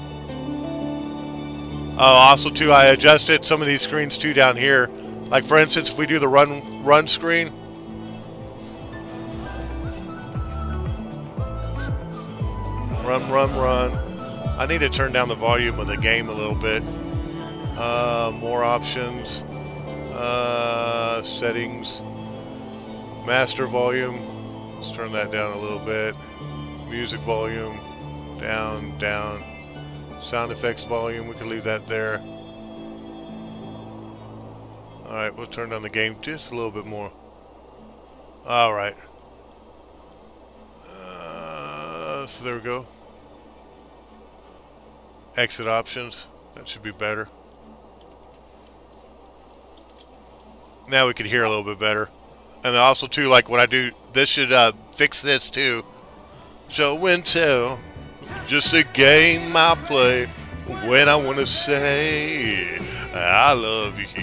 Oh, also, too, I adjusted some of these screens, too, down here. Like, for instance, if we do the run run screen. Run, run, run. I need to turn down the volume of the game a little bit. Uh, more options. Uh, settings. Master volume. Let's turn that down a little bit. Music volume. Down, down. Sound effects volume. We can leave that there. Alright, we'll turn down the game just a little bit more. Alright. Uh, so there we go. Exit options. That should be better. Now we can hear a little bit better. And then also too, like when I do, this should uh, fix this too. Show and tell. Just a game I play when I want to say I love you.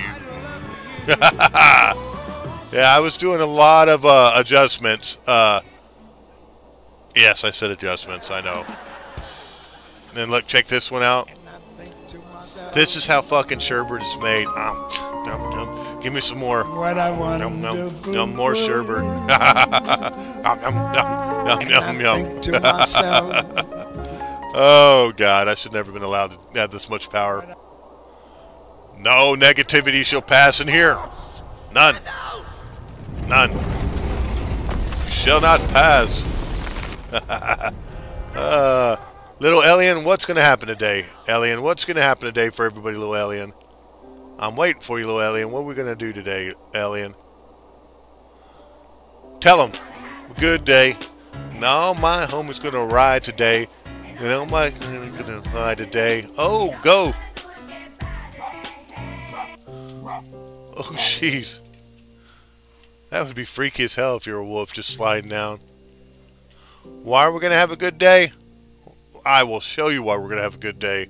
Yeah, I was doing a lot of uh, adjustments. Uh, yes, I said adjustments, I know. And then look, check this one out. This is how fucking sherbet is made. Um, num, num. Give me some more. What I want Num, num, num, more sherbet. Num, num, num, num, num, num. Oh, God, I should never have been allowed to have this much power. No negativity shall pass in here. None. None. Shall not pass. uh, little alien, what's going to happen today? Alien, what's going to happen today for everybody, little alien? I'm waiting for you, little alien. What are we going to do today, alien? Tell them. Good day. No, my home is going to ride today. You know, my going to ride today. Oh, go. Oh, jeez. That would be freaky as hell if you're a wolf just sliding down. Why are we going to have a good day? I will show you why we're going to have a good day.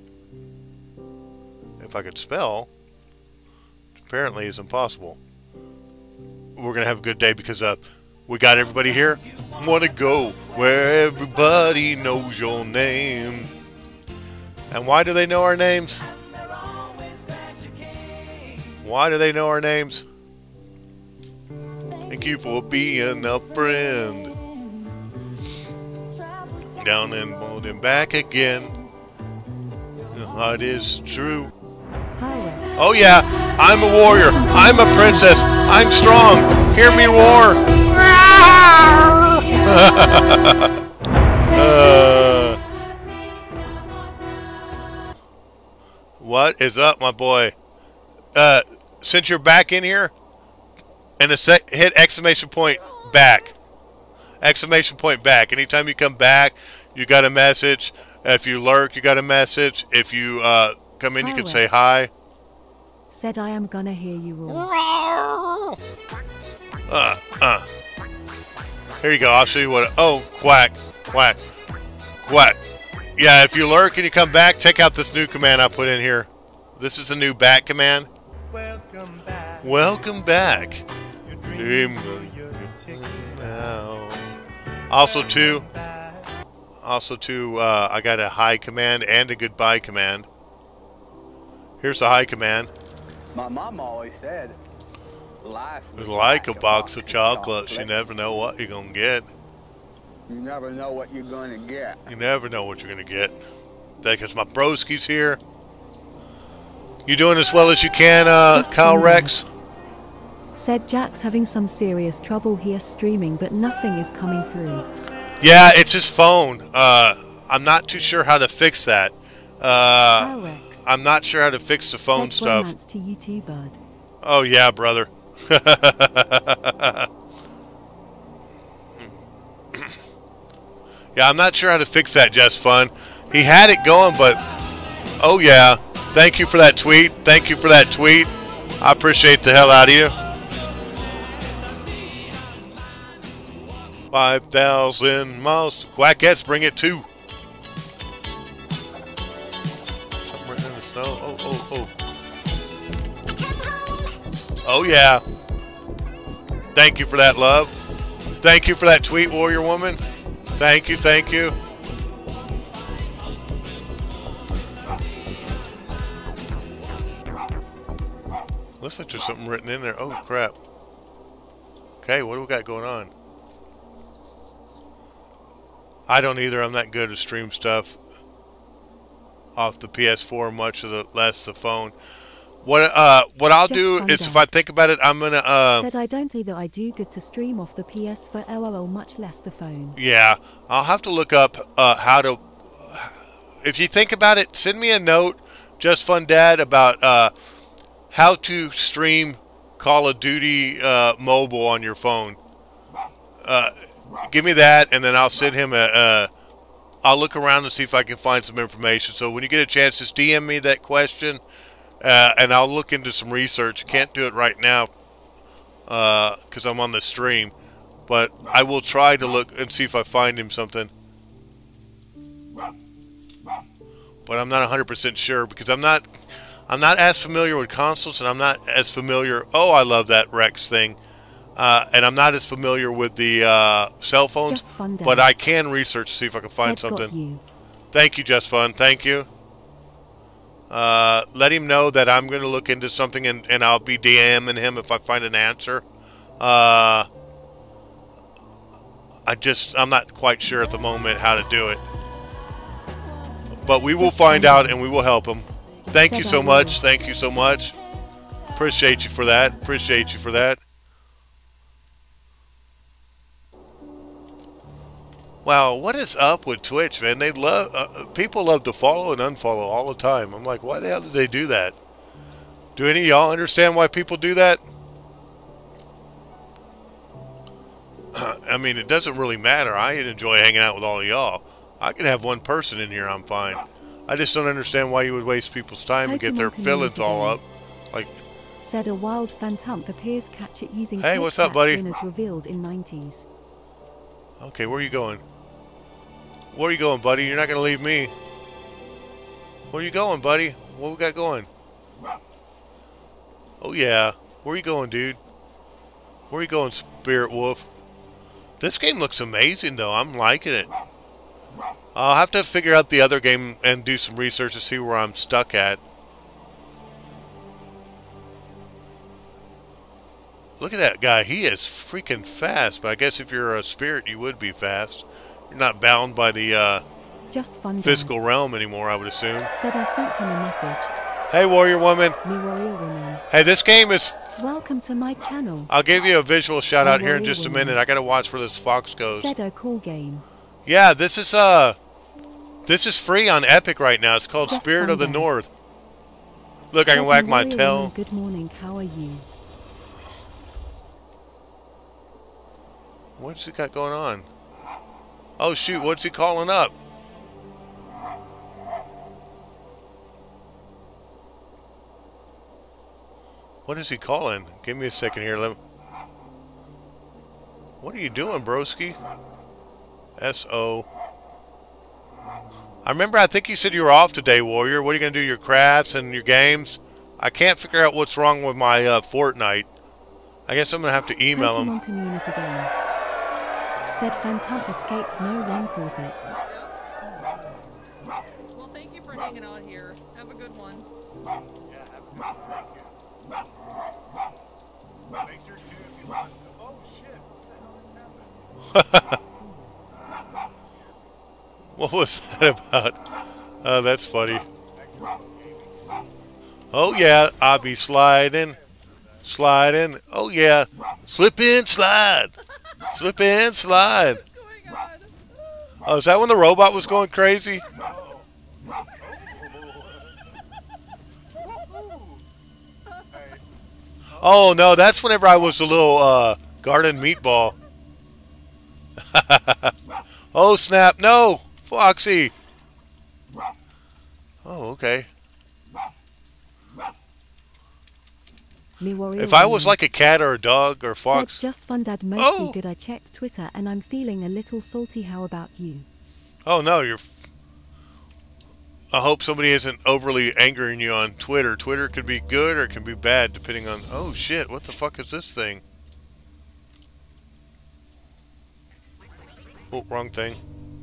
If I could spell, which apparently is impossible. we're going to have a good day because uh, we got everybody here. Want to go where everybody knows your name. And why do they know our names? Why do they know our names? Thank you for being a friend. Down and and back again. It is true. Oh yeah, I'm a warrior. I'm a princess. I'm strong. Hear me roar. uh, what is up, my boy? Uh, since you're back in here, and a sec hit exclamation point back. Exclamation point back. Anytime you come back, you got a message. If you lurk, you got a message. If you uh, come in, you can say hi. Said I am gonna hear you roar. Uh, uh. Here you go. I'll show you what. Oh, quack, quack, quack. Yeah, if you lurk and you come back, check out this new command I put in here. This is a new back command. Welcome back. Welcome back. Dream now. Also, too. Also, too. Uh, I got a hi command and a goodbye command. Here's the hi command. My mom always said, life is like a box of chocolates. You never know what you're going to get. You never know what you're going to get. You never know what you're going to get. Because my broski's here. You doing as well as you can, uh, Kyle Rex? Said Jack's having some serious trouble here streaming, but nothing is coming through. Yeah, it's his phone. Uh, I'm not too sure how to fix that. Uh... I'm not sure how to fix the phone stuff. To you too, bud. Oh yeah, brother. Yeah, I'm not sure how to fix that, Just Fun. He had it going, but oh yeah. Thank you for that tweet. Thank you for that tweet. I appreciate the hell out of you. Five thousand miles. Quackettes, bring it too. No, oh, oh, oh. Oh, yeah. Thank you for that, love. Thank you for that tweet, Warrior Woman. Thank you, thank you. Looks like there's something written in there. Oh, crap. Okay, what do we got going on? I don't either. I'm not good at stream stuff off the P S four, much of the less the phone. What uh what I'll Just do is, out. if I think about it, I'm gonna uh Said I don't either. I do good to stream off the P S four, lol, much less the phone. yeah, I'll have to look up uh how to. If you think about it, send me a note, Just Fun Dad, about uh how to stream Call of Duty uh mobile on your phone. Uh give me that, and then I'll send him a uh I'll look around and see if I can find some information. So when you get a chance, just D M me that question, uh, and I'll look into some research. Can't do it right now because uh, I'm on the stream, but I will try to look and see if I find him something. But I'm not one hundred percent sure because I'm not I'm not as familiar with consoles, and I'm not as familiar. Oh, I love that Rex thing. Uh, and I'm not as familiar with the uh, cell phones, but I can research to see if I can find Said something. You. Thank you, Just Fun. Thank you. Uh, let him know that I'm going to look into something, and, and I'll be DMing him if I find an answer. Uh, I just, I'm not quite sure at the moment how to do it. But we will find out, and we will help him. Thank you so much. Thank you so much. Appreciate you for that. Appreciate you for that. Wow, what is up with Twitch, man? They love uh, people love to follow and unfollow all the time. I'm like, why the hell did they do that? Do any of y'all understand why people do that? I mean, it doesn't really matter. I enjoy hanging out with all of y'all. I can have one person in here, I'm fine. I just don't understand why you would waste people's time and get their feelings all up. Like, said a wild phantom appears catch it using hey, what's up, buddy? as revealed in nineties. Okay, where are you going? Where are you going, buddy? You're not going to leave me. Where are you going, buddy? What we got going? Oh, yeah. Where are you going, dude? Where you going, Spirit Wolf? This game looks amazing, though. I'm liking it. I'll have to figure out the other game and do some research to see where I'm stuck at. Look at that guy. He is freaking fast. But I guess if you're a spirit, you would be fast. You're not bound by the uh, Just fun physical realm anymore, I would assume. Said I sent him a message. Hey, Warrior Woman. Me Warrior Woman. Hey, this game is... Welcome to my channel. I'll give you a visual shout out Me here in Warrior just a Woman. minute. I gotta watch where this fox goes. Said a cool game. Yeah, this is uh, this is free on Epic right now. It's called Just Spirit of the fun North. Look, I Said can whack Me my Warrior tail. Woman, good morning, how are you? What's he got going on? Oh shoot, what's he calling up? What is he calling? Give me a second here. Let me... What are you doing, broski? S O. I remember, I think you said you were off today, Warrior. What are you going to do, your crafts and your games? I can't figure out what's wrong with my uh, Fortnite. I guess I'm going to have to email him. Pokemon community game. Said Phantom escaped, no one caught it. Well, thank you for hanging out here. Have a good one. Yeah, have a good one. Thank you. Make sure to if you want to. Oh shit! What the hell is happening? What was that about? Oh, that's funny. Oh yeah, I'll be sliding, sliding. Oh yeah, slip in, slide, slip in, slide. What's going on? Oh, is that when the robot was going crazy? Oh no, that's whenever I was a little uh, garden meatball. Oh snap! No, Foxy. Oh okay. Me Warrior If I was Woman. like a cat or a dog or a fox. Said just fun dad, mostly Oh. good. I checked Twitter and I'm feeling a little salty. How about you? Oh no, you're. F I hope somebody isn't overly angering you on Twitter. Twitter can be good or it can be bad depending on. Oh shit! What the fuck is this thing? Oh, wrong thing.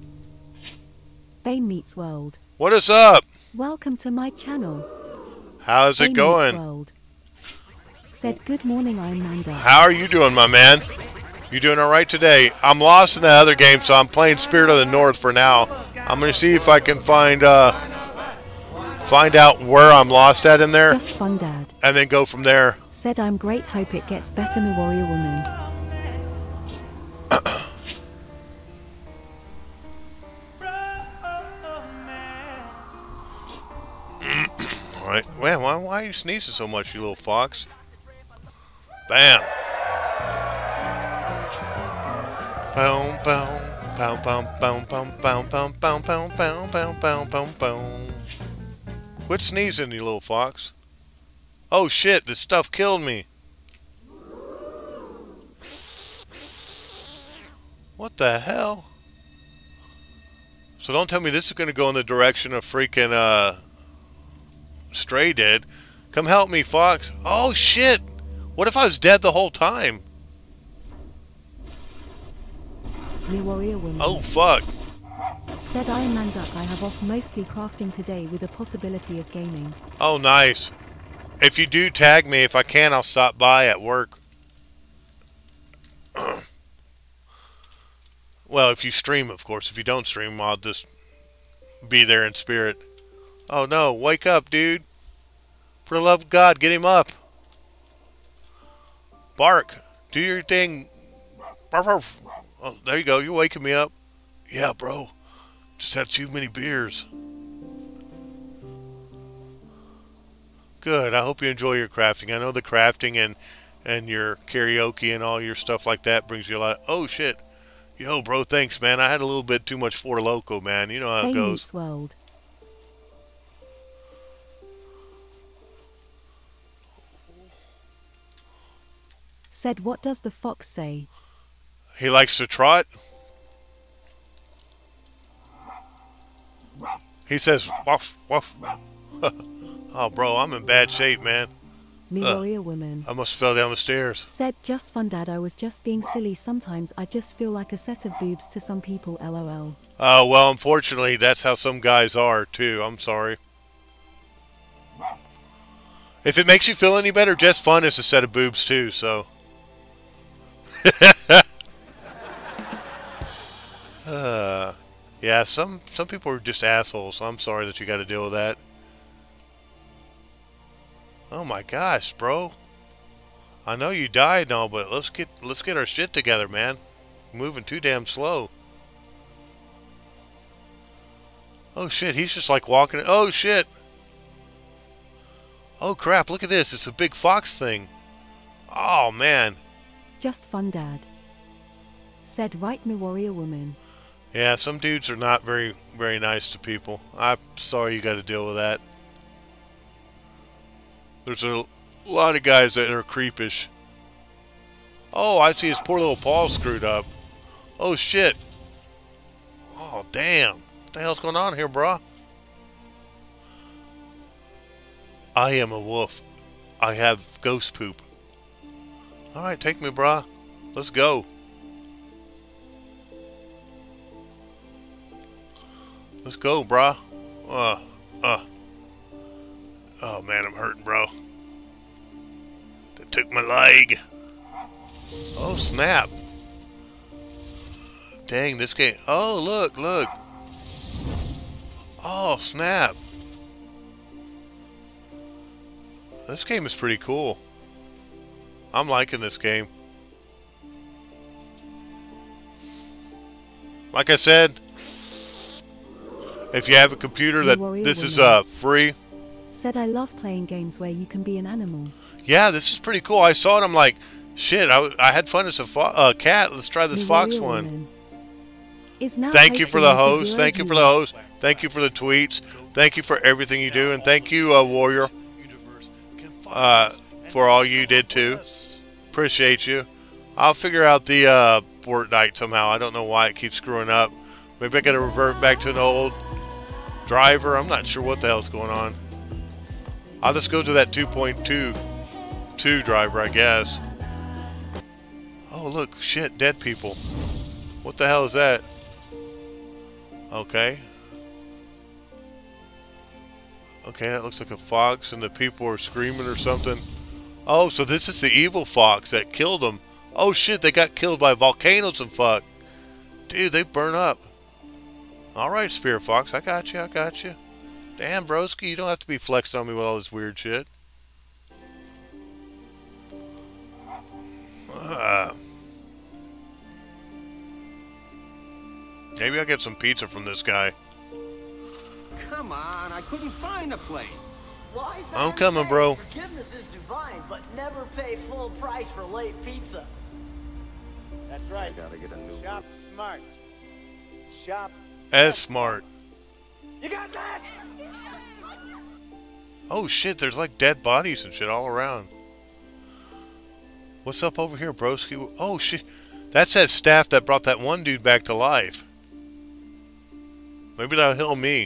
Bane Meets World. What is up? Welcome to my channel. How's it Bane Meets going? World. Said good morning, I'm Manda. How are you doing, my man? You doing all right today? I'm lost in that other game, so I'm playing Spirit of the North for now. I'm gonna see if I can find uh, find out where I'm lost at in there, Just fun dad. and then go from there. Said I'm great, hope it gets better. Me Warrior Woman. All right. Man, why, why are you sneezing so much, you little fox? Bam. Boom, boom, boom, boom, boom, boom, boom, boom, boom, boom, boom, boom, boom, boom, boom. Quit sneezing, you little fox. Oh shit! This stuff killed me. What the hell? So don't tell me this is going to go in the direction of freaking uh, Stray did. Come help me, Fox. Oh shit! What if I was dead the whole time? Me Warrior Woman. Oh fuck! Said I'm Manduck. I have off mostly crafting today with a possibility of gaming. Oh nice. If you do tag me, if I can, I'll stop by at work. Well, if you stream, of course. If you don't stream, I'll just be there in spirit. Oh no, wake up, dude. For the love of God, get him up. Bark. Do your thing. Barf, barf. Oh, there you go. You're waking me up. Yeah, bro. Just had too many beers. Good. I hope you enjoy your crafting. I know the crafting and, and your karaoke and all your stuff like that brings you a lot. Oh, shit. Yo, bro, thanks, man. I had a little bit too much Four Loko, man. You know how it Bane goes. Meets World. Said what does the fox say? He likes to trot. He says, woof, woof. Oh, bro, I'm in bad shape, man. Me Ugh. warrior woman. I must fell down the stairs. Said, just fun dad, I was just being silly. Sometimes I just feel like a set of boobs to some people, lol. Oh, well, unfortunately, that's how some guys are, too. I'm sorry. If it makes you feel any better, just fun is a set of boobs, too, so. uh, yeah, some, some people are just assholes, so I'm sorry that you got to deal with that. Oh my gosh, bro. I know you died and all, but let's get let's get our shit together, man. You're moving too damn slow. Oh shit, he's just like walking. Oh shit. Oh crap, look at this. It's a big fox thing. Oh man. Just fun dad. Said, right, me warrior woman. Yeah, some dudes are not very very nice to people. I'm sorry you got to deal with that. There's a lot of guys that are creepish. Oh, I see his poor little paw screwed up. Oh, shit. Oh, damn. What the hell's going on here, brah? I am a wolf. I have ghost poop. Alright, take me, brah. Let's go. Let's go, brah. Uh, uh. Oh man, I'm hurting, bro. They took my leg. Oh snap. Dang, this game. Oh, look, look. Oh, snap. This game is pretty cool. I'm liking this game. Like I said, if you have a computer that this is uh free. Said, I love playing games where you can be an animal. Yeah, this is pretty cool. I saw it. I'm like, shit. I, I had fun as a fo uh, cat. Let's try this fox one. Is now thank you for the host. Thank you for the host. Thank you for the tweets. Thank you for everything you do, and thank you, uh, Warrior, uh, for all you did too. Appreciate you. I'll figure out the uh, Fortnite somehow. I don't know why it keeps screwing up. Maybe I got to revert back to an old driver. I'm not sure what the hell's going on. I'll just go to that two point two two driver, I guess. Oh, look. Shit. Dead people. What the hell is that? Okay. Okay, that looks like a fox and the people are screaming or something. Oh, so this is the evil fox that killed them. Oh, shit. They got killed by volcanoes and fuck. Dude, they burn up. Alright, Spirit Fox. I got you. I got you. Damn, broski, you don't have to be flexing on me with all this weird shit. Uh, maybe I'll get some pizza from this guy. Come on, I couldn't find a place. Wise I'm man coming, says bro. Forgiveness is divine, but never pay full price for late pizza. That's right. Gotta get a new Shop smart. Shop. As smart. You got that? Oh shit, there's like dead bodies and shit all around. What's up over here, broski? Oh shit. That's that staff that brought that one dude back to life. Maybe that'll heal me.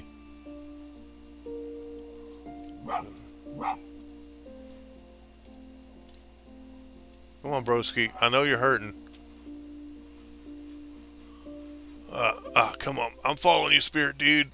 Come on, broski. I know you're hurting. Uh, ah, come on. I'm following you, spirit dude.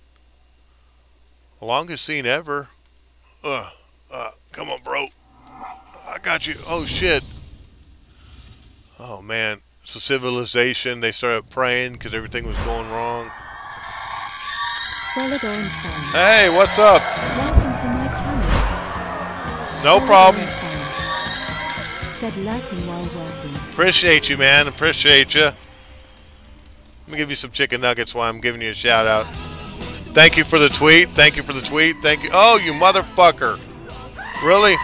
Longest scene ever. Uh, uh, come on, bro. I got you. Oh, shit. Oh, man. So civilization, they started praying because everything was going wrong. Solid orange fan. Hey, what's up? Welcome to my channel. No Solid problem. orange fan. Said, lurking while working. Appreciate you, man. Appreciate you. Let me give you some chicken nuggets while I'm giving you a shout out. Thank you for the tweet. Thank you for the tweet. Thank you. Oh, you motherfucker. Really?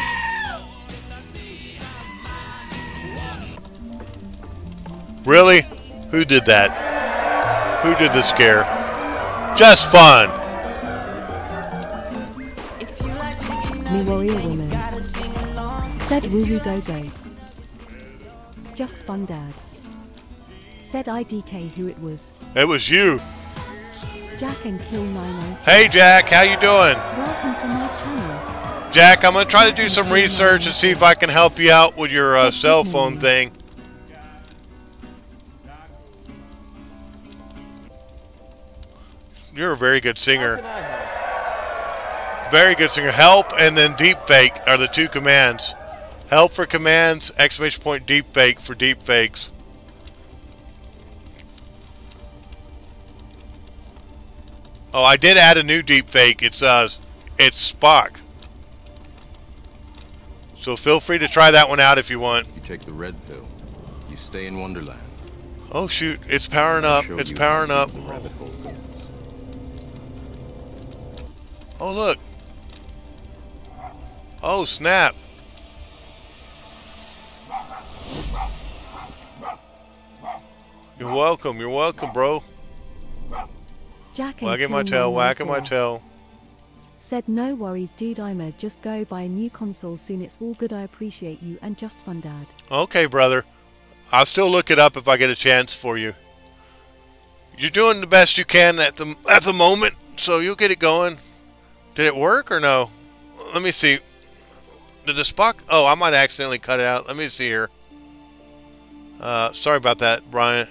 Really? Who did that? Who did the scare? Just fun. Me warrior woman. Said, woo woo go go. Just fun dad. Said I D K who it was. It was you. Jack and Kill nine oh. Hey, Jack. How you doing? Welcome to my channel. Jack, I'm going to try to do some research and see if I can help you out with your uh, cell phone thing. You're a very good singer. Very good singer. Help and then deep fake are the two commands. Help for commands, exclamation point deep fake for deep fakes. Oh, I did add a new deep fake. It's uh it's Spock. So feel free to try that one out if you want. You take the red pill. You stay in Wonderland. Oh shoot, it's powering up. It's powering up. Oh look. Oh snap. You're welcome. You're welcome, bro. Jack Wagging my tail, wagging my tail. Said no worries dude, I'ma just go buy a new console soon. It's all good, I appreciate you and just fun, Dad. Okay, brother. I'll still look it up if I get a chance for you. You're doing the best you can at the at the moment, so you'll get it going. Did it work or no? Let me see. Did the Spock? Oh, I might accidentally cut it out. Let me see here. Uh, sorry about that, Brian.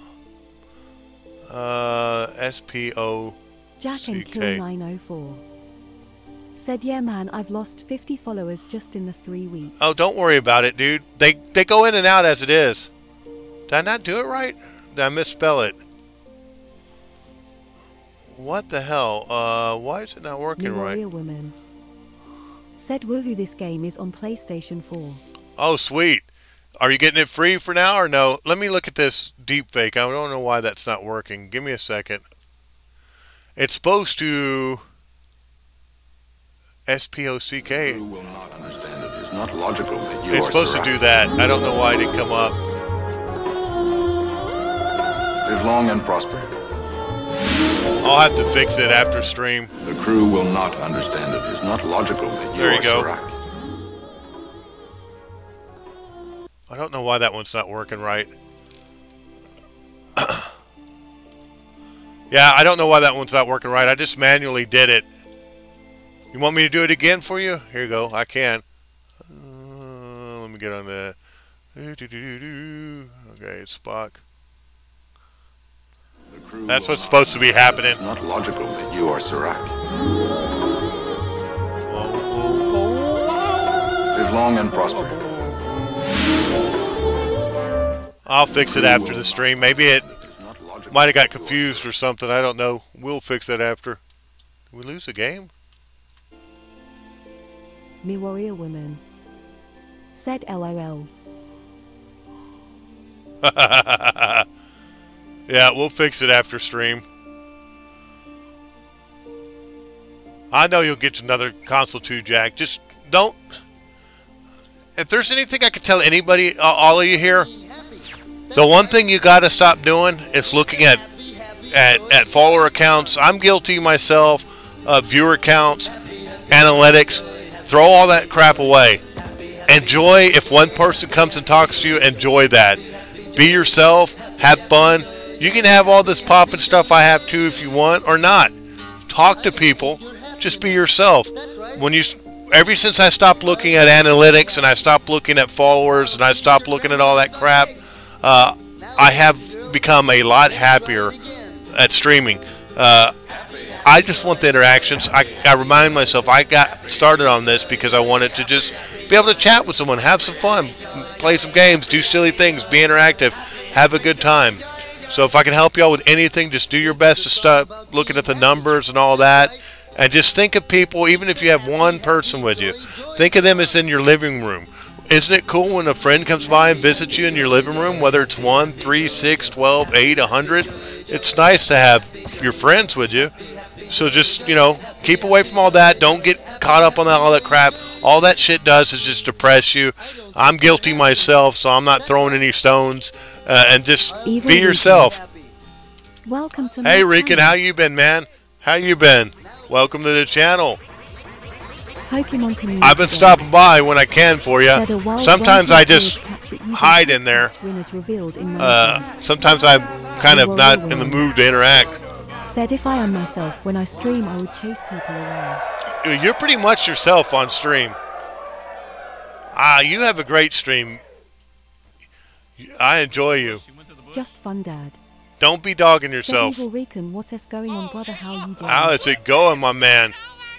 Uh, S P O Jack and Kill nine oh four said, yeah man, I've lost fifty followers just in the three weeks. Oh, don't worry about it, dude. They they go in and out as it is. Did I not do it right? Did I misspell it? What the hell? Uh, why is it not working right? Warrior Woman said, woohoo, this game is on PlayStation four. Oh, sweet. Are you getting it free for now or no? Let me look at this deep fake. I don't know why that's not working. Give me a second. It's supposed to... S P O C K. You will not understand it. It's not logical that you It's supposed to do that. I don't know why it didn't come up. Live long and prosper. I'll have to fix it after stream. The crew will not understand it. It's not logical that you there you are go. Serac. I don't know why that one's not working right. Yeah, I don't know why that one's not working right. I just manually did it. You want me to do it again for you? Here you go. I can. Uh, let me get on the... Okay, it's Spock. That's what's supposed to be happening. It's not logical that you are Serac. Live long and prosper. I'll fix it after the stream. Maybe it might have got confused or something. I don't know. We'll fix it after. Did we lose the game? Me Warrior Woman said LOL. Yeah, we'll fix it after stream. I know you'll get another console too, Jack. Just don't... If there's anything I could tell anybody, all of you here, the one thing you got to stop doing is looking at, at, at follower accounts. I'm guilty myself of viewer counts, analytics. Throw all that crap away. Enjoy, if one person comes and talks to you, enjoy that. Be yourself, have fun. You can have all this popping stuff I have too if you want, or not. Talk to people, just be yourself. When you, ever since I stopped looking at analytics and I stopped looking at followers and I stopped looking at all that crap, uh, I have become a lot happier at streaming. Uh, I just want the interactions. I, I remind myself I got started on this because I wanted to just be able to chat with someone, have some fun, play some games, do silly things, be interactive, have a good time. So if I can help you out with anything, just do your best to stop looking at the numbers and all that. And just think of people, even if you have one person with you, think of them as in your living room. Isn't it cool when a friend comes by and visits you in your living room, whether it's one, three, six, twelve, eight, a hundred? It's nice to have your friends with you. So just, you know, keep away from all that. Don't get caught up on that, all that crap. All that shit does is just depress you. I'm guilty myself, so I'm not throwing any stones. Uh, and just Evil be yourself. Welcome to Hey, my Rican, channel. how you been, man? How you been? Welcome to the channel. Pokemon community I've been day. stopping by when I can for you. Said a wild Sometimes one I just catch it using hide in there. winners revealed in Uh, mountains. sometimes I'm kind of not in the mood to interact. Said if I am myself when I stream, I would chase people away. you're pretty much yourself on stream. Ah, you have a great stream. I enjoy you. Just fun, Dad. Don't be dogging yourself. Said Evil Recon, what is going on, brother? How you doing? How is it going, my man?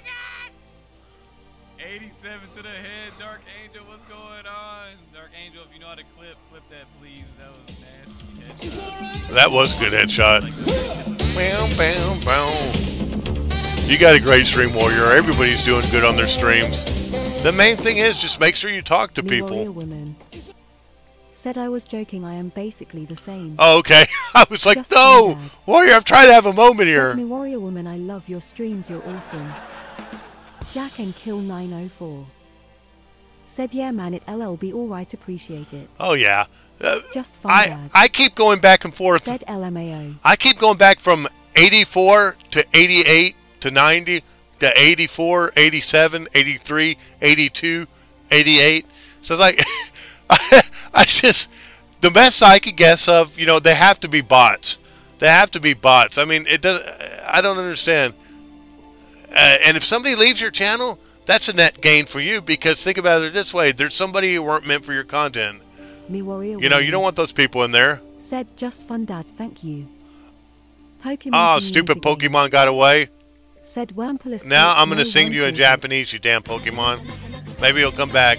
eighty-seven to the head, Dark Angel. What's going on? Dark Angel, if you know how to clip, clip that, please. That was nasty. That was a good headshot. Bam, bam, bam. You got a great stream, Warrior. Everybody's doing good on their streams. The main thing is just make sure you talk to Me people. Warrior Woman. Said I was joking, I am basically the same. Oh, okay. I was like, Just no! fun, Dad. Warrior, I'm trying to have a moment here. Said Me Warrior Woman, I love your streams, you're awesome. Jack and Kill nine oh four. Said yeah man, it L L be alright, appreciate it. Oh, yeah. Uh, Just fun, I, Dad. I keep going back and forth. Said L M A O. I keep going back from eighty-four to eighty-eight to ninety to eighty-four, eighty-seven, eighty-three, eighty-two, eighty-eight. So it's like, I, I just, the best I could guess of, you know, they have to be bots. They have to be bots. I mean, it does. I don't understand. Uh, and if somebody leaves your channel, that's a net gain for you, because think about it this way: there's somebody who weren't meant for your content. Me Warrior You know, Woman. you don't want those people in there. Said just fun, Dad, thank you. Pokemon Oh, community stupid game. Pokemon got away. Said Wormpolis. Now I'm going to no sing to you in Wormpolis. Japanese, you damn Pokemon. Maybe he'll come back.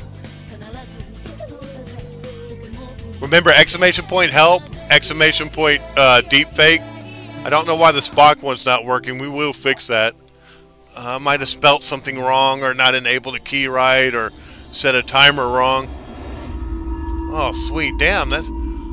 Remember, exclamation point help, exclamation point uh, deep fake. I don't know why the Spock one's not working. We will fix that. I uh, might have spelt something wrong, or not enabled a key right, or set a timer wrong. Oh, sweet. Damn, that's...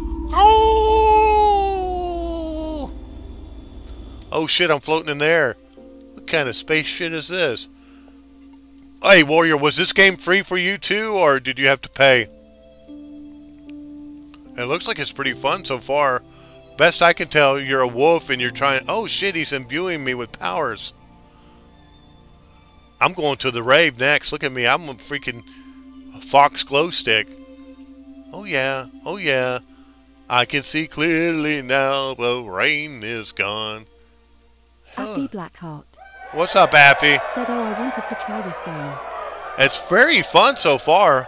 Oh! Oh, shit, I'm floating in the air. What kind of space shit is this? Hey, Warrior, was this game free for you too, or did you have to pay? It looks like it's pretty fun so far. Best I can tell, you're a wolf and you're trying... Oh, shit, he's imbuing me with powers. I'm going to the rave next. Look at me. I'm a freaking fox glow stick. Oh, yeah. Oh, yeah. I can see clearly now the rain is gone. Happy Blackheart. What's up, Affy? Said, oh, I wanted to try this game. It's very fun so far.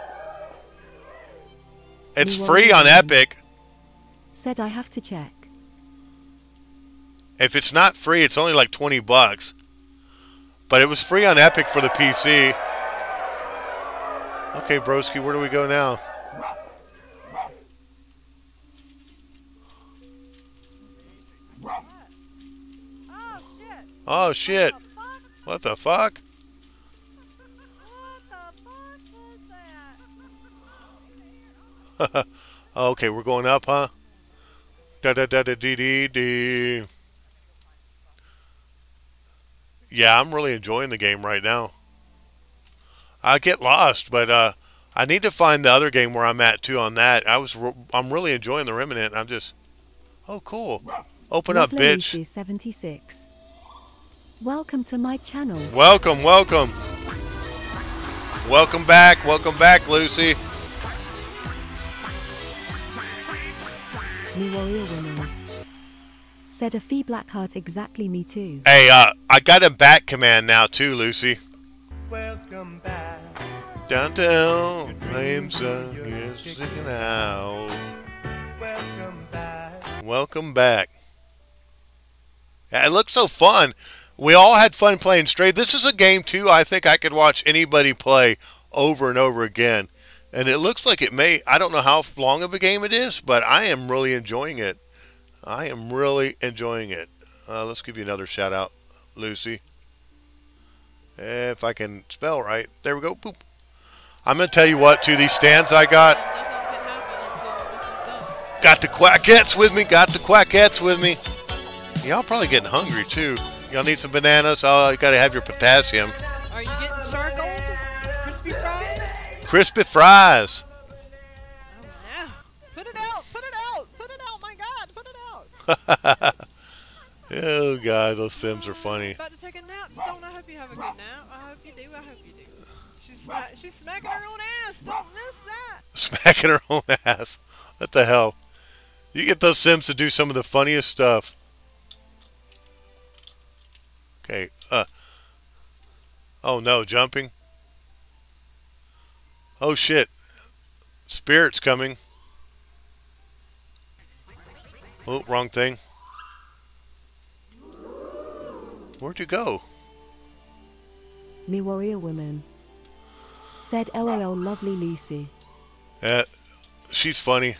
It's Me free Warrior on Woman. Epic. Said I have to check. If it's not free, it's only like twenty bucks. But it was free on Epic for the P C. Okay, broski, where do we go now? Oh, shit. What the fuck? Okay, we're going up, huh? Da da da da dee dee dee. Yeah, I'm really enjoying the game right now. I get lost, but uh, I need to find the other game where I'm at too. On that, I was I'm really enjoying the Remnant. I'm just, oh cool. Open up, Lovely bitch. Lucy seventy-six. Welcome to my channel. Welcome, welcome. Welcome back, welcome back, Lucy. Me Warrior Woman. Said a fee Blackheart, exactly me too. Hey, uh, I got a back command now too, Lucy. Welcome back. Downtown, I'm sun is sticking out. Welcome back. Welcome back. Yeah, it looks so fun. We all had fun playing Stray. This is a game too I think I could watch anybody play over and over again. And it looks like it may, I don't know how long of a game it is, but I am really enjoying it. I am really enjoying it. Uh, let's give you another shout out, Lucy. If I can spell right. There we go. Boop. I'm going to tell you what, too, these stands I got. Got the quackettes with me. Got the quackettes with me. Y'all probably getting hungry, too. Y'all need some bananas. Oh, you got to have your potassium. Are you getting charcoal? Crispy fries? Crispy fries. Oh, yeah. Put it out. Put it out. Put it out. My God. Put it out. Oh, God. Those Sims are funny. About to take a nap. Stone, I hope you have a good nap. I hope you do. I hope you do. She's, sma she's smacking her own ass. Don't miss that. Smacking her own ass. What the hell? You get those Sims to do some of the funniest stuff. Okay, uh. Oh no, jumping. Oh shit. Spirit's coming. Oh, wrong thing. Where'd you go? Me warrior woman. Said lol lovely Lucy. Uh, she's funny.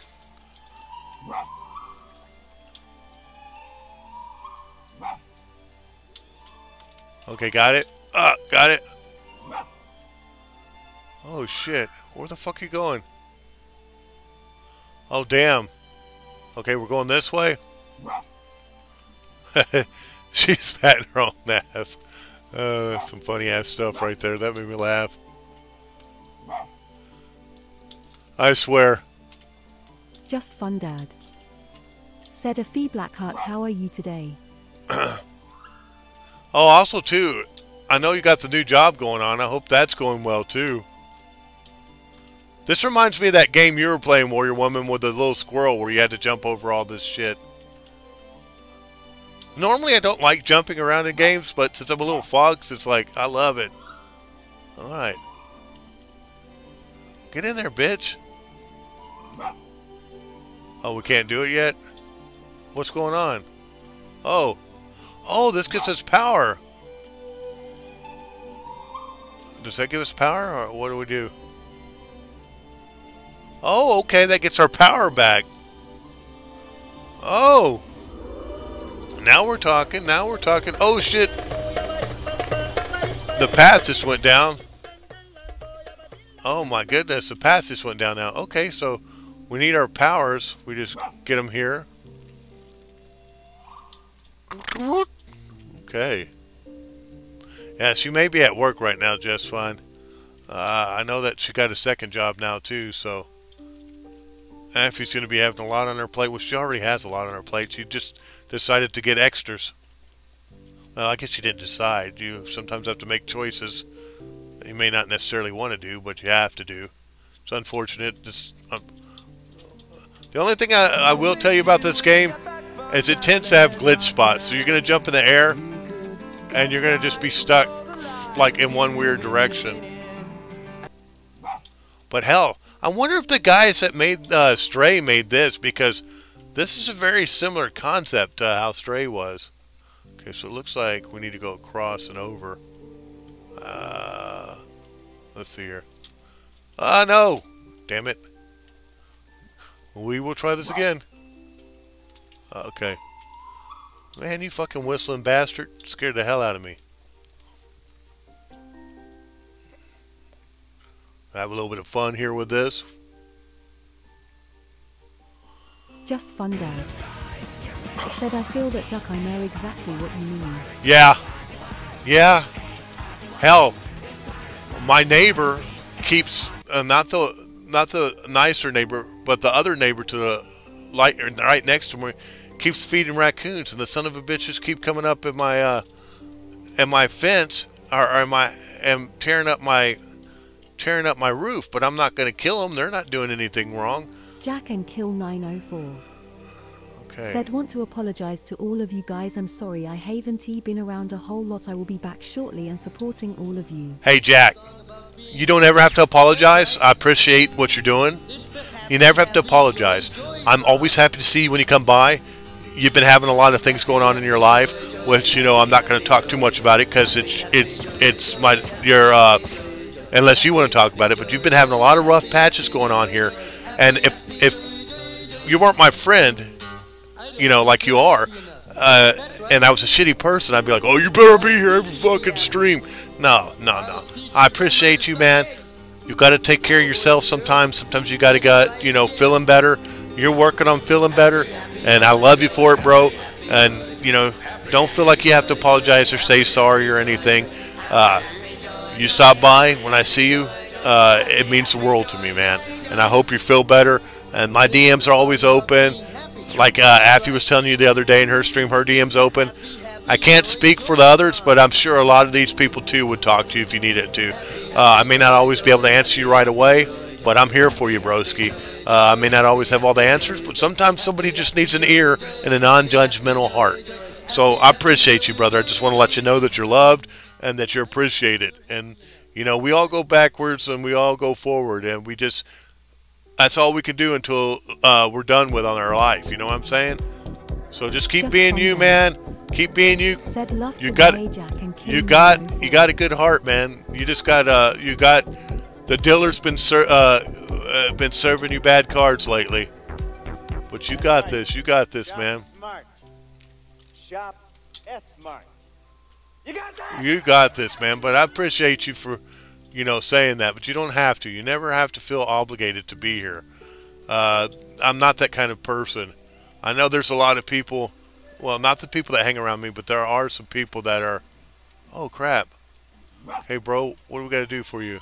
Okay, got it. Ah, got it. Oh shit. Where the fuck are you going? Oh damn. Okay, we're going this way. She's patting her own ass. Uh, some funny ass stuff right there. That made me laugh. I swear. Just fun, Dad. Said a fee Blackheart, how are you today? Oh, also too, I know you got the new job going on. I hope that's going well too. This reminds me of that game you were playing, Warrior Woman, with the little squirrel where you had to jump over all this shit. Normally I don't like jumping around in games, but since I'm a little fox, it's like, I love it. Alright. Get in there, bitch. Oh, we can't do it yet? What's going on? Oh. Oh, this gives us power. Does that give us power, or what do we do? Oh, okay, that gets our power back. Oh. Now we're talking, now we're talking. Oh, shit. The path just went down. Oh, my goodness, the path just went down now. Okay, so we need our powers. We just get them here. Okay. Yeah, she may be at work right now just fine. Uh, I know that she got a second job now too, so Effie's going to be having a lot on her plate. Well, she already has a lot on her plate. She just decided to get extras. Well, I guess she didn't decide. You sometimes have to make choices you may not necessarily want to do, but you have to do. It's unfortunate. It's, um, the only thing I, I will tell you about this game is it tends to have glitch spots. So you're going to jump in the air, and you're going to just be stuck like in one weird direction. But hell, I wonder if the guys that made uh, Stray made this, because this is a very similar concept to how Stray was. Okay, so it looks like we need to go across and over. Uh, let's see here. Ah, uh, no! Damn it. We will try this again. Uh, okay. Man, you fucking whistling bastard. Scared the hell out of me. Have a little bit of fun here with this. Just fun, Dad. Said I feel that duck, I know exactly what you mean. Yeah. Yeah. Hell, my neighbor keeps, uh, not the not the nicer neighbor, but the other neighbor to the light right next to me, keeps feeding raccoons, and the son of a bitches keep coming up in my uh, in my fence, or, or my, and tearing up my tearing up my roof. But I'm not going to kill them. They're not doing anything wrong. Jack and Kill nine oh four. Okay. Said want to apologize to all of you guys. I'm sorry I haven't been around a whole lot. I will be back shortly and supporting all of you. Hey Jack, you don't ever have to apologize. I appreciate what you're doing. You never have to apologize. I'm always happy to see you when you come by. You've been having a lot of things going on in your life, which, you know, I'm not going to talk too much about it because it's it's it's my your uh, unless you want to talk about it. But you've been having a lot of rough patches going on here, and if if you weren't my friend, you know, like you are, uh, and I was a shitty person, I'd be like, oh, you better be here every fucking stream. No, no, no. I appreciate you, man. You got to take care of yourself sometimes. Sometimes you got to get, you know, feeling better. You're working on feeling better, and I love you for it, bro. And, you know, don't feel like you have to apologize or say sorry or anything. Uh, you stop by when I see you. Uh, it means the world to me, man. And I hope you feel better. And my D Ms are always open. Like uh, Affy was telling you the other day in her stream, her D M's open. I can't speak for the others, but I'm sure a lot of these people too would talk to you if you needed to. Uh, I may not always be able to answer you right away, but I'm here for you, broski. Uh, I may not always have all the answers, but sometimes somebody just needs an ear and a non-judgmental heart. So I appreciate you, brother. I just want to let you know that you're loved. and that you appreciate it. And, you know, we all go backwards and we all go forward, and we just, that's all we can do until uh, we're done with on our life. You know what I'm saying? So just keep Just being you, man. Keep being you. Said love You to got, Y Jack and you King got, Nino. you got a good heart, man. You just got, uh, you got, the dealer's been, ser uh, uh, been serving you bad cards lately. But you got this. You got this, man. Smart. Shop S-Smart. You got that? You got this, man. But I appreciate you for, you know, saying that. But you don't have to. You never have to feel obligated to be here. Uh, I'm not that kind of person. I know there's a lot of people, well, not the people that hang around me, but there are some people that are, oh, crap. Hey, bro, what do we got to do for you?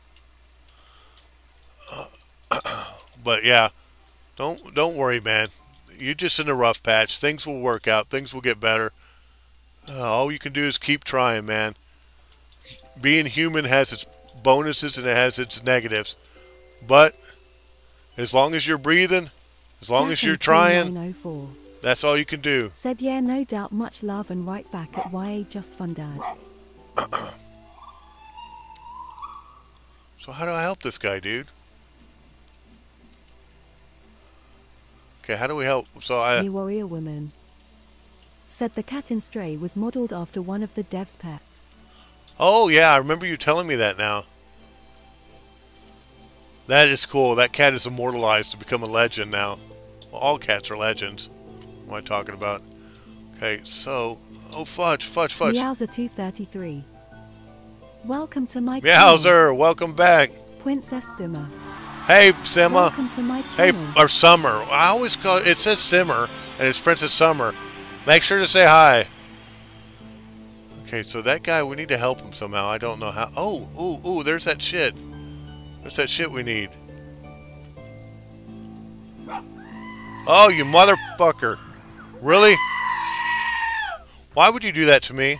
Uh, but, yeah. Don't don't worry, man. You're just in a rough patch. Things will work out. Things will get better. Uh, all you can do is keep trying, man. Being human has its bonuses and it has its negatives. But as long as you're breathing, as long Jack as you're and King trying, nine oh four. that's all you can do. Said yeah, no doubt, much love, and right back at Y A Just Fun Dad. So how do I help this guy, dude? Okay, how do we help? So I... The Warrior Woman. Said the cat in Stray was modeled after one of the dev's pets. Oh, yeah, I remember you telling me that now. That is cool. That cat is immortalized to become a legend now. Well, all cats are legends. What am I talking about? Okay, so... Oh, fudge, fudge, fudge. Meowser two thirty-three. Welcome to my Meowser, channel. welcome back. Princess Simmer. Hey, Simma. Welcome to my Hey, channel. or Summer. I always call it, it says Simmer, and it's Princess Summer. Make sure to say hi. Okay, so that guy, we need to help him somehow. I don't know how. Oh, ooh, ooh, there's that shit. There's that shit we need. Oh, you motherfucker. Really? Why would you do that to me?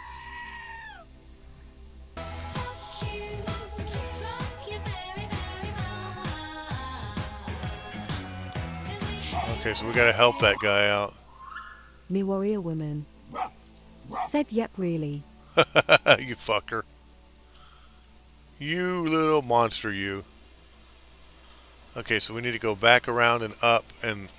Okay, so we gotta help that guy out. Me Warrior Woman. Said yep, really. You fucker. You little monster, you. Okay, so we need to go back around and up and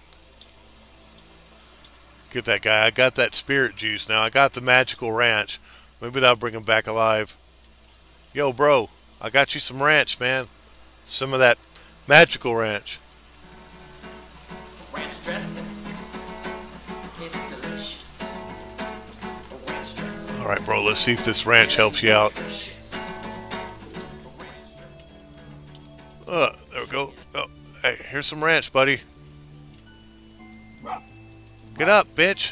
get that guy. I got that spirit juice now. I got the magical ranch. Maybe that'll bring him back alive. Yo, bro, I got you some ranch, man. Some of that magical ranch. Ranch dressing. It's delicious. Ranch dressing. Alright, bro, let's see if this ranch helps you out. Uh, there we go. Oh, hey, here's some ranch, buddy. Get up, bitch.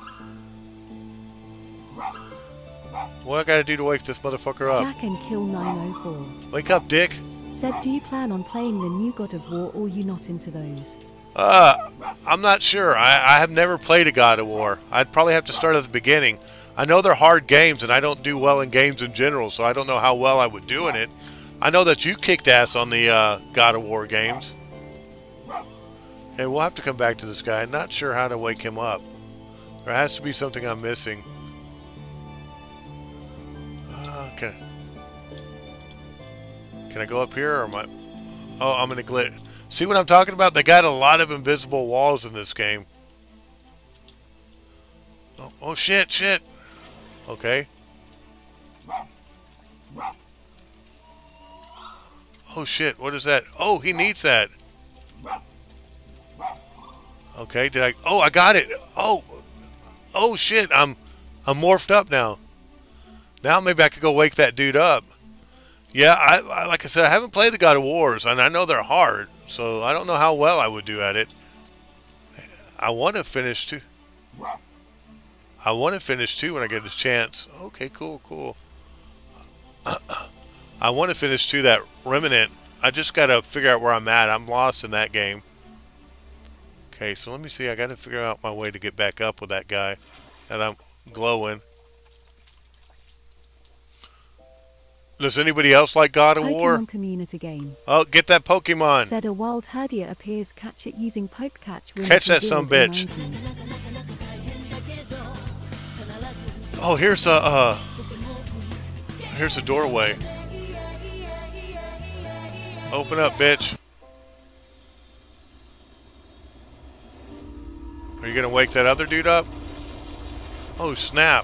What I gotta do to wake this motherfucker up? Jack and Kill nine oh four. Wake up, dick. Said do you plan on playing the new God of War, or you not into those? Uh, I'm not sure. I, I have never played a God of War. I'd probably have to start at the beginning. I know they're hard games, and I don't do well in games in general, so I don't know how well I would do in it. I know that you kicked ass on the uh, God of War games. Hey, we'll have to come back to this guy. I'm not sure how to wake him up. There has to be something I'm missing. Uh, okay. Can I go up here, or am I... Oh, I'm gonna glitch. See what I'm talking about? They got a lot of invisible walls in this game. Oh, oh shit, shit. Okay. Oh shit, what is that? Oh, he needs that. Okay, did I... Oh, I got it. Oh. Oh shit, I'm I'm morphed up now. Now maybe I could go wake that dude up. Yeah, I, I like I said, I haven't played the God of Wars, and I know they're hard, so I don't know how well I would do at it. I want to finish too. I want to finish too when I get a chance. Okay, cool, cool. I want to finish too that Remnant. I just got to figure out where I'm at. I'm lost in that game. Okay, so let me see. I got to figure out my way to get back up with that guy that I'm glowing. Does anybody else like God of Pokemon War? Community game. Oh, get that Pokemon. Said a wild herdia appears, catch it using Poke Catch. Catch that some bitch. Oh, here's a, uh, Here's the doorway. Open up, bitch. Are you gonna wake that other dude up? Oh, snap.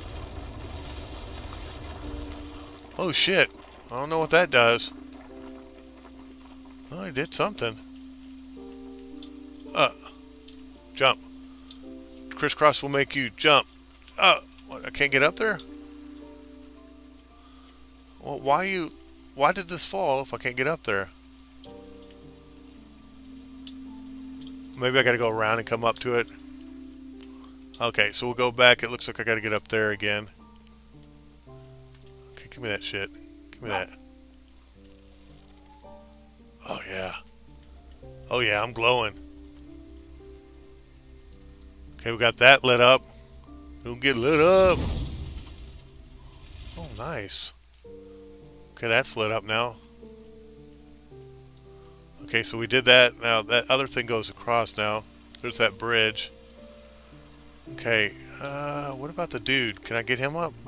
Oh, shit. I don't know what that does. Oh, I did something. Uh, jump. Crisscross will make you jump. Uh, what, I can't get up there? Well, why you... Why did this fall if I can't get up there? Maybe I gotta go around and come up to it. Okay, so we'll go back. It looks like I gotta get up there again. Okay, give me that shit. Give me that. Oh, yeah. Oh, yeah, I'm glowing. Okay, we got that lit up. Don't get lit up. Oh, nice. Okay, that's lit up now. Okay, so we did that. Now, that other thing goes across now. There's that bridge. Okay, uh, what about the dude? Can I get him up?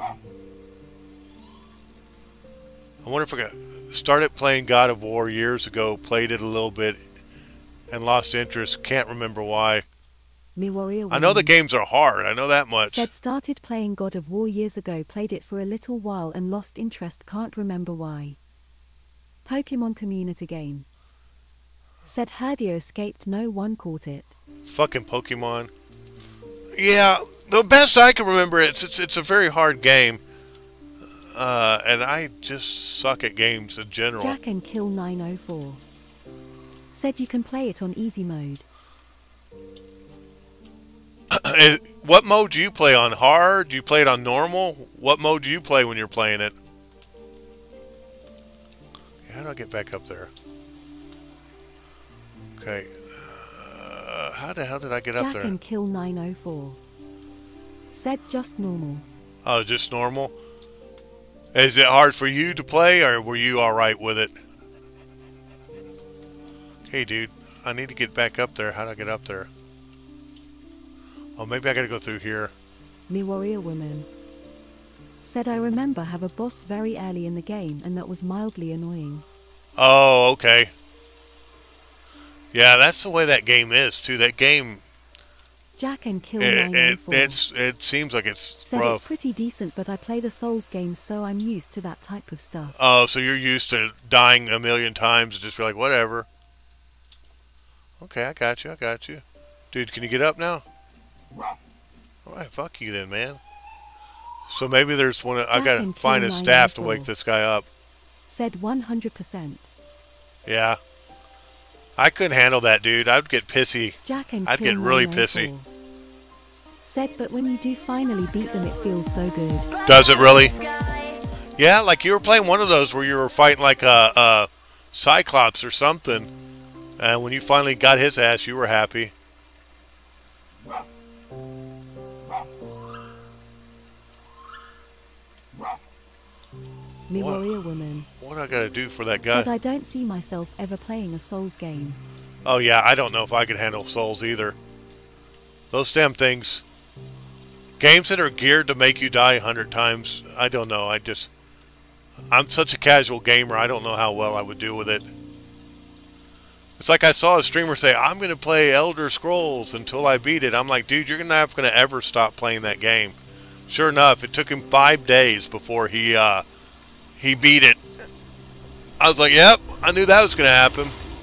I wonder if I got... Started playing God of War years ago, played it a little bit, and lost interest. Can't remember why. Me warrior I know the games are hard. I know that much. Said started playing God of War years ago, played it for a little while and lost interest, can't remember why. Pokemon community game. Said Herdio escaped, no one caught it. Fucking Pokemon. Yeah, the best I can remember, it's it's it's a very hard game. Uh, and I just suck at games in general. Jack and Kill nine oh four. Said you can play it on easy mode. What mode do you play on? Hard? Do you play it on normal? What mode do you play when you're playing it? How do I get back up there? Okay. Uh, how the hell did I get Jack up there? Jack and Kill nine oh four. Said just normal. Oh, just normal? Is it hard for you to play, or were you alright with it? Hey, dude. I need to get back up there. How do I get up there? Oh, maybe I gotta go through here. Me warrior woman. Said I remember have a boss very early in the game, and that was mildly annoying. Oh, okay. Yeah, that's the way that game is, too. That game... Jack and Kill it, nine oh four. It, it's, it seems like it's Said rough. It's pretty decent, but I play the Souls games, so I'm used to that type of stuff. Oh, so you're used to dying a million times and just be like, whatever. Okay, I got you, I got you. Dude, can you get up now? Alright, fuck you then, man. So maybe there's one... I gotta find a staff to wake this guy up. Said one hundred percent. Yeah. I couldn't handle that, dude. I'd get pissy. Jack and I'd get really pissy. Said, but when you do finally beat them, it feels so good. Does it really? Yeah, like you were playing one of those where you were fighting like a, a Cyclops or something. And when you finally got his ass, you were happy. Me what, warrior woman. What do I gotta do for that guy? Said I don't see myself ever playing a Souls game. Oh yeah, I don't know if I could handle Souls either. Those damn things. Games that are geared to make you die a hundred times, I don't know. I just... I'm such a casual gamer, I don't know how well I would do with it. It's like I saw a streamer say, I'm going to play Elder Scrolls until I beat it. I'm like, dude, you're not going to ever stop playing that game. Sure enough, it took him five days before he, uh, he beat it. I was like, yep, I knew that was going to happen.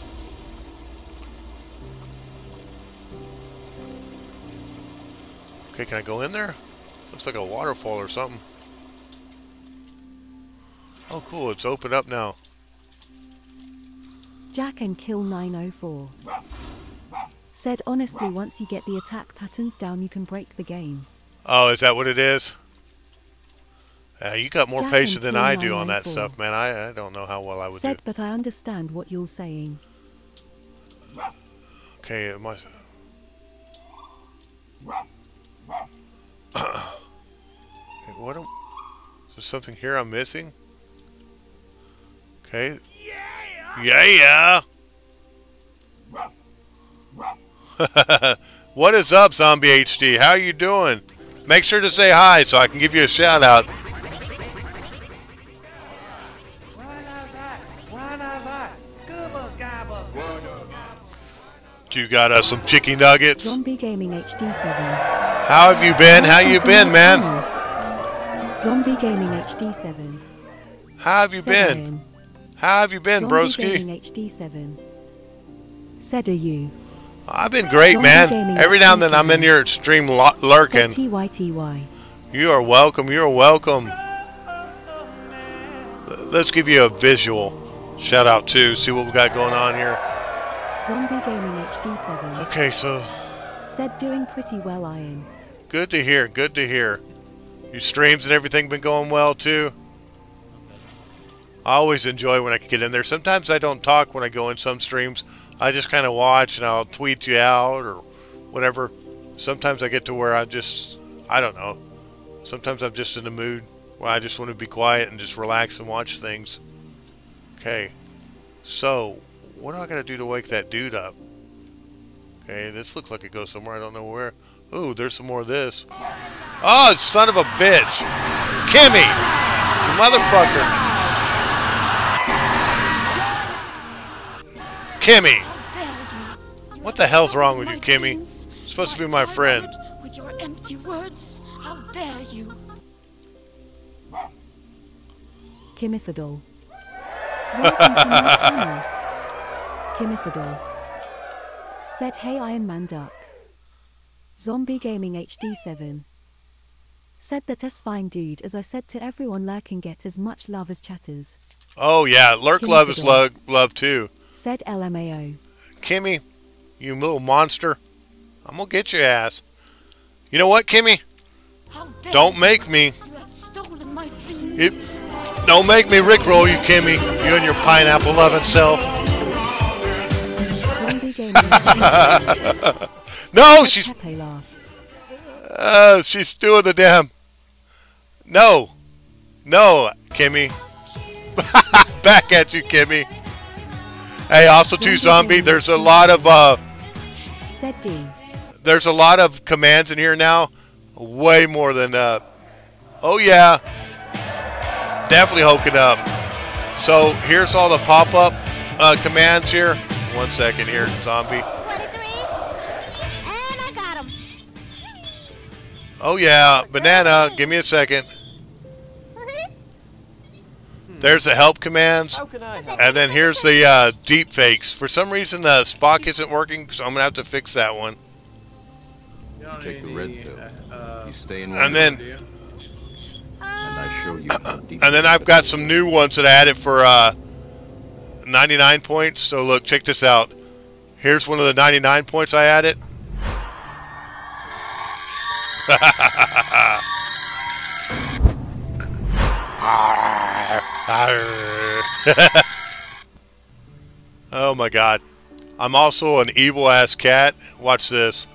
Okay, can I go in there? Looks like a waterfall or something. Oh, cool, it's opened up now. Jack and Kill nine oh four. Said honestly, once you get the attack patterns down, you can break the game. Oh, is that what it is? Uh, you got more Jack patience than I do nine oh four. on that stuff, man. I, I don't know how well I would Said, do. but I understand what you're saying. Okay, am I... Hey, what am... Is there something here I'm missing? Okay. Yeah, yeah. What is up, Zombie H D? How you doing? Make sure to say hi so I can give you a shout out. You got us some chicken nuggets. Zombie Gaming H D seven. How have you been? How you been, man? Zombie Gaming H D seven. How have you Said been? Ian. How have you been, Zombie broski? Gaming H D seven. Said are you? I've been great, Zombie man. Gaming Every now and then I'm in your stream lo- lurking. Said T Y T Y. You are welcome. You are welcome. Let's give you a visual shout out too. See what we got going on here. Zombie Gaming H D seven. Okay, so Said doing pretty well, Ian. good to hear. Good to hear. Your streams and everything been going well too. I always enjoy when I can get in there. Sometimes I don't talk when I go in some streams. I just kind of watch and I'll tweet you out or whatever. Sometimes I get to where I just, I don't know. Sometimes I'm just in the mood where I just want to be quiet and just relax and watch things. Okay. So, what do I got to do to wake that dude up? Okay, this looks like it goes somewhere. I don't know where. Ooh, there's some more of this. Oh, son of a bitch. Kimmy! You motherfucker. Kimmy! What the hell's wrong with you, Kimmy? You're supposed to be my friend. With your empty words, how dare you? Kimithadol. Welcome to my channel. Kimithadol. Said hey Iron Man Duck. Zombie Gaming H D seven. Said that as fine dude as I said to everyone lurking get as much love as chatters. Oh yeah, lurk love is love, love too. Said L M A O. Kimmy, you little monster. I'm gonna get your ass. You know what, Kimmy? Don't make me. You have stolen my dreams. It, don't make me rickroll you, Kimmy. You and your pineapple loving self. Zombie Gaming. No, she's. Pepe laugh. Uh, she's doing the damn. No, no, Kimmy. Back at you, Kimmy. Hey, also too, zombie. There's a lot of uh. Said D. There's a lot of commands in here now. Way more than uh. Oh yeah. Definitely hooking up. So here's all the pop-up uh, commands here. One second here, zombie. Oh yeah, banana. Give me a second. There's the help commands, and then here's the uh, deep fakes. For some reason, the Spock isn't working, so I'm gonna have to fix that one. Take the red pill. You stay in one. And then, and I show you how deep. and then I've got some new ones that I added for uh, ninety-nine points. So look, check this out. Here's one of the ninety-nine points I added. Oh my god. I'm also an evil ass cat. Watch this.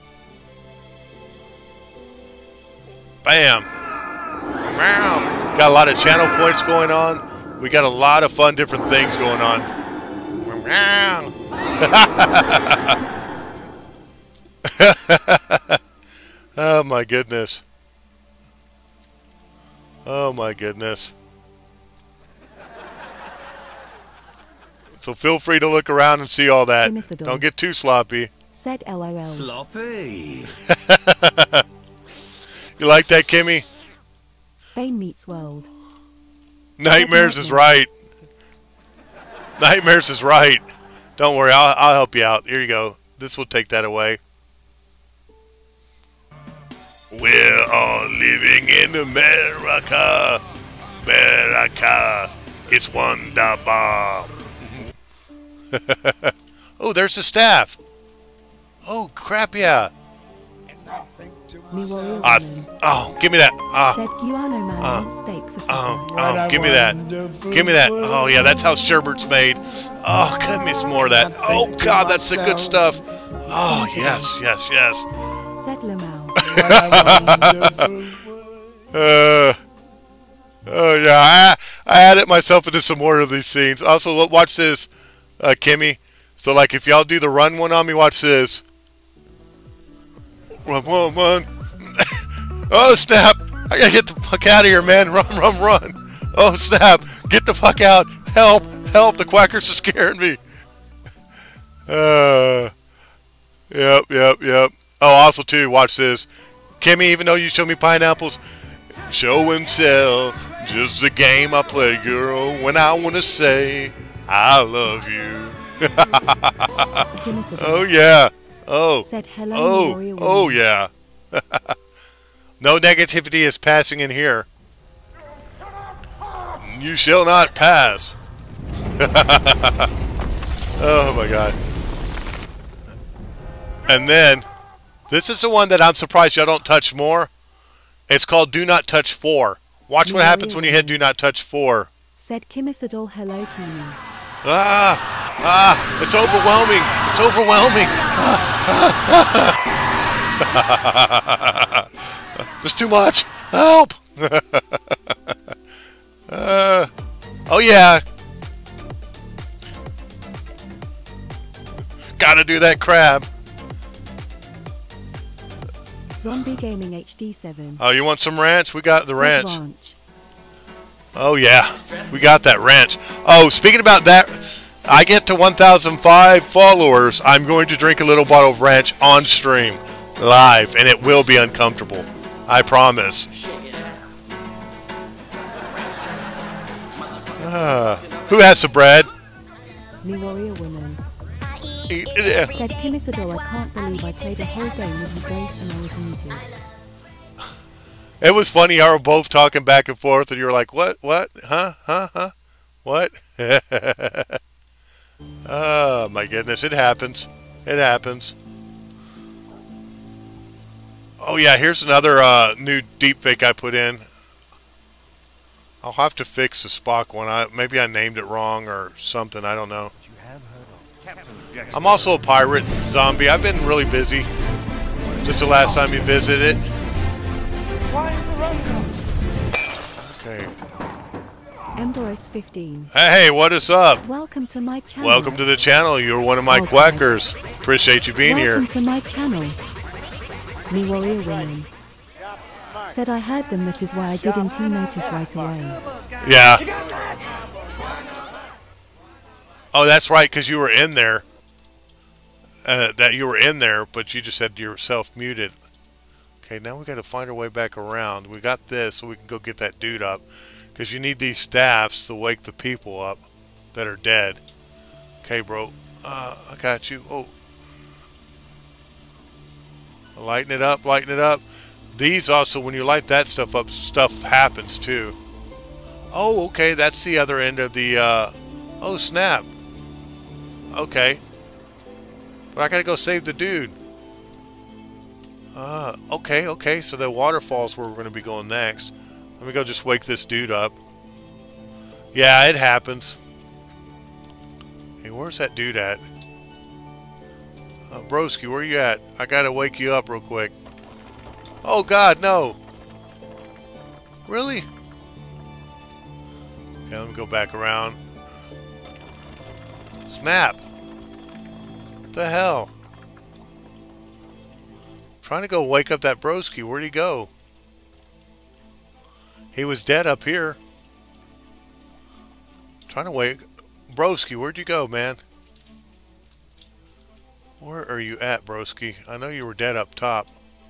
Bam. Got a lot of channel points going on. We got a lot of fun different things going on. Oh my goodness. Oh my goodness. So feel free to look around and see all that. Don't get too sloppy. Said L O L. Sloppy. You like that, Kimmy? Bane meets world. Nightmares is right. Nightmares is right. Don't worry, I'll, I'll help you out. Here you go. This will take that away. We're all living in America. America. It's wonderful. Oh, there's the staff. Oh, crap, yeah. Uh, oh, give me that. Uh, Said Guano man uh, wants steak for supper. oh, oh, give me that. Give me that. Oh, yeah, that's how Sherbert's made. Oh, give me some more of that. Oh, God, that's the good stuff. Oh, yes, yes, yes. Said Lamau. uh, oh, yeah, I, I added myself into some more of these scenes. Also, look, watch this, uh, Kimmy. So, like, if y'all do the run one on me, watch this. Run, run, run. Oh, snap. I gotta get the fuck out of here, man. Run, run, run. Oh, snap. Get the fuck out. Help, Help, the quackers are scaring me. Uh, yep, yep, yep. Oh, also, too, watch this. Kimmy, even though you show me pineapples, show and tell, just the game I play, girl, when I want to say, I love you. Oh, yeah. Oh, Said hello, oh, oh, yeah. No negativity is passing in here. You shall not pass. Oh, my God. And then, this is the one that I'm surprised y'all don't touch more. It's called Do Not Touch four. Watch what happens when you hit Do Not Touch four. Said Kimithadol hello, Kimi. Ah! Ah! It's overwhelming! It's overwhelming! Ah, ah. There's too much! Help! uh, oh, yeah. Gotta do that crab. Zombie Gaming H D seven. Oh, you want some ranch? We got the Said ranch. ranch. Oh, yeah. We got that ranch. Oh, speaking about that, I get to one thousand five followers. I'm going to drink a little bottle of ranch on stream, live, and it will be uncomfortable. I promise. Uh, who has the bread? Me warrior woman. Yeah. Said Kimithadol, I can't believe I played a whole game with you both and I was muted. It was funny how we're both talking back and forth, and you're like, what, what, huh, huh, huh, what? Oh, my goodness, it happens. It happens. Oh, yeah, here's another uh, new deepfake I put in. I'll have to fix the Spock one. I, maybe I named it wrong or something. I don't know. I'm also a pirate zombie. I've been really busy since the last time you visited. Okay. Emboros fifteen. Hey, what is up? Welcome to my channel. Welcome to the channel. You're one of my okay. quackers. Appreciate you being Welcome here. to my channel. Me warrior woman. Said I heard them, that is why I didn't notice right away. Yeah. Oh, that's right, because you were in there. Uh, that you were in there, but you just had yourself muted. Okay, now we got to find our way back around. We got this, so we can go get that dude up. Because you need these staffs to wake the people up that are dead. Okay, bro. Uh, I got you. Oh. Lighten it up, lighten it up. These also, when you light that stuff up, stuff happens too. Oh, okay, that's the other end of the, uh... oh, snap. Okay. But I gotta go save the dude. Uh, okay, okay, so the waterfall's where we're gonna be going next. Let me go just wake this dude up. Yeah, it happens. Hey, where's that dude at? Uh, Broski, where you at? I gotta wake you up real quick. Oh, God, no. Really? Okay, let me go back around. Snap. What the hell? Trying to go wake up that Broski. Where'd he go? He was dead up here. Trying to wake... Broski, where'd you go, man? Where are you at, Broski? I know you were dead up top.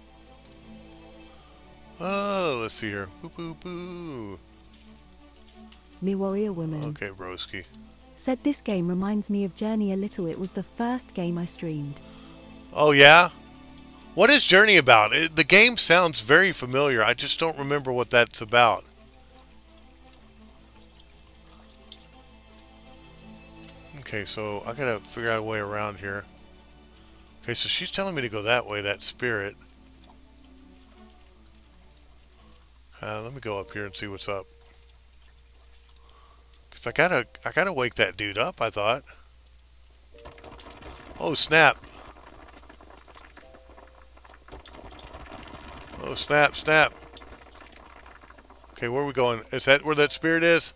Oh, let's see here. Boo, boo, boo. Me warrior woman. Okay, Broski. Said this game reminds me of Journey a little. It was the first game I streamed. Oh, yeah? What is Journey about? It, the game sounds very familiar. I just don't remember what that's about. Okay, so I gotta figure out a way around here. Okay, so she's telling me to go that way, that spirit. Uh, let me go up here and see what's up. Cause I gotta, I gotta wake that dude up, I thought. Oh, snap. Oh, snap, snap. Okay, where are we going? Is that where that spirit is?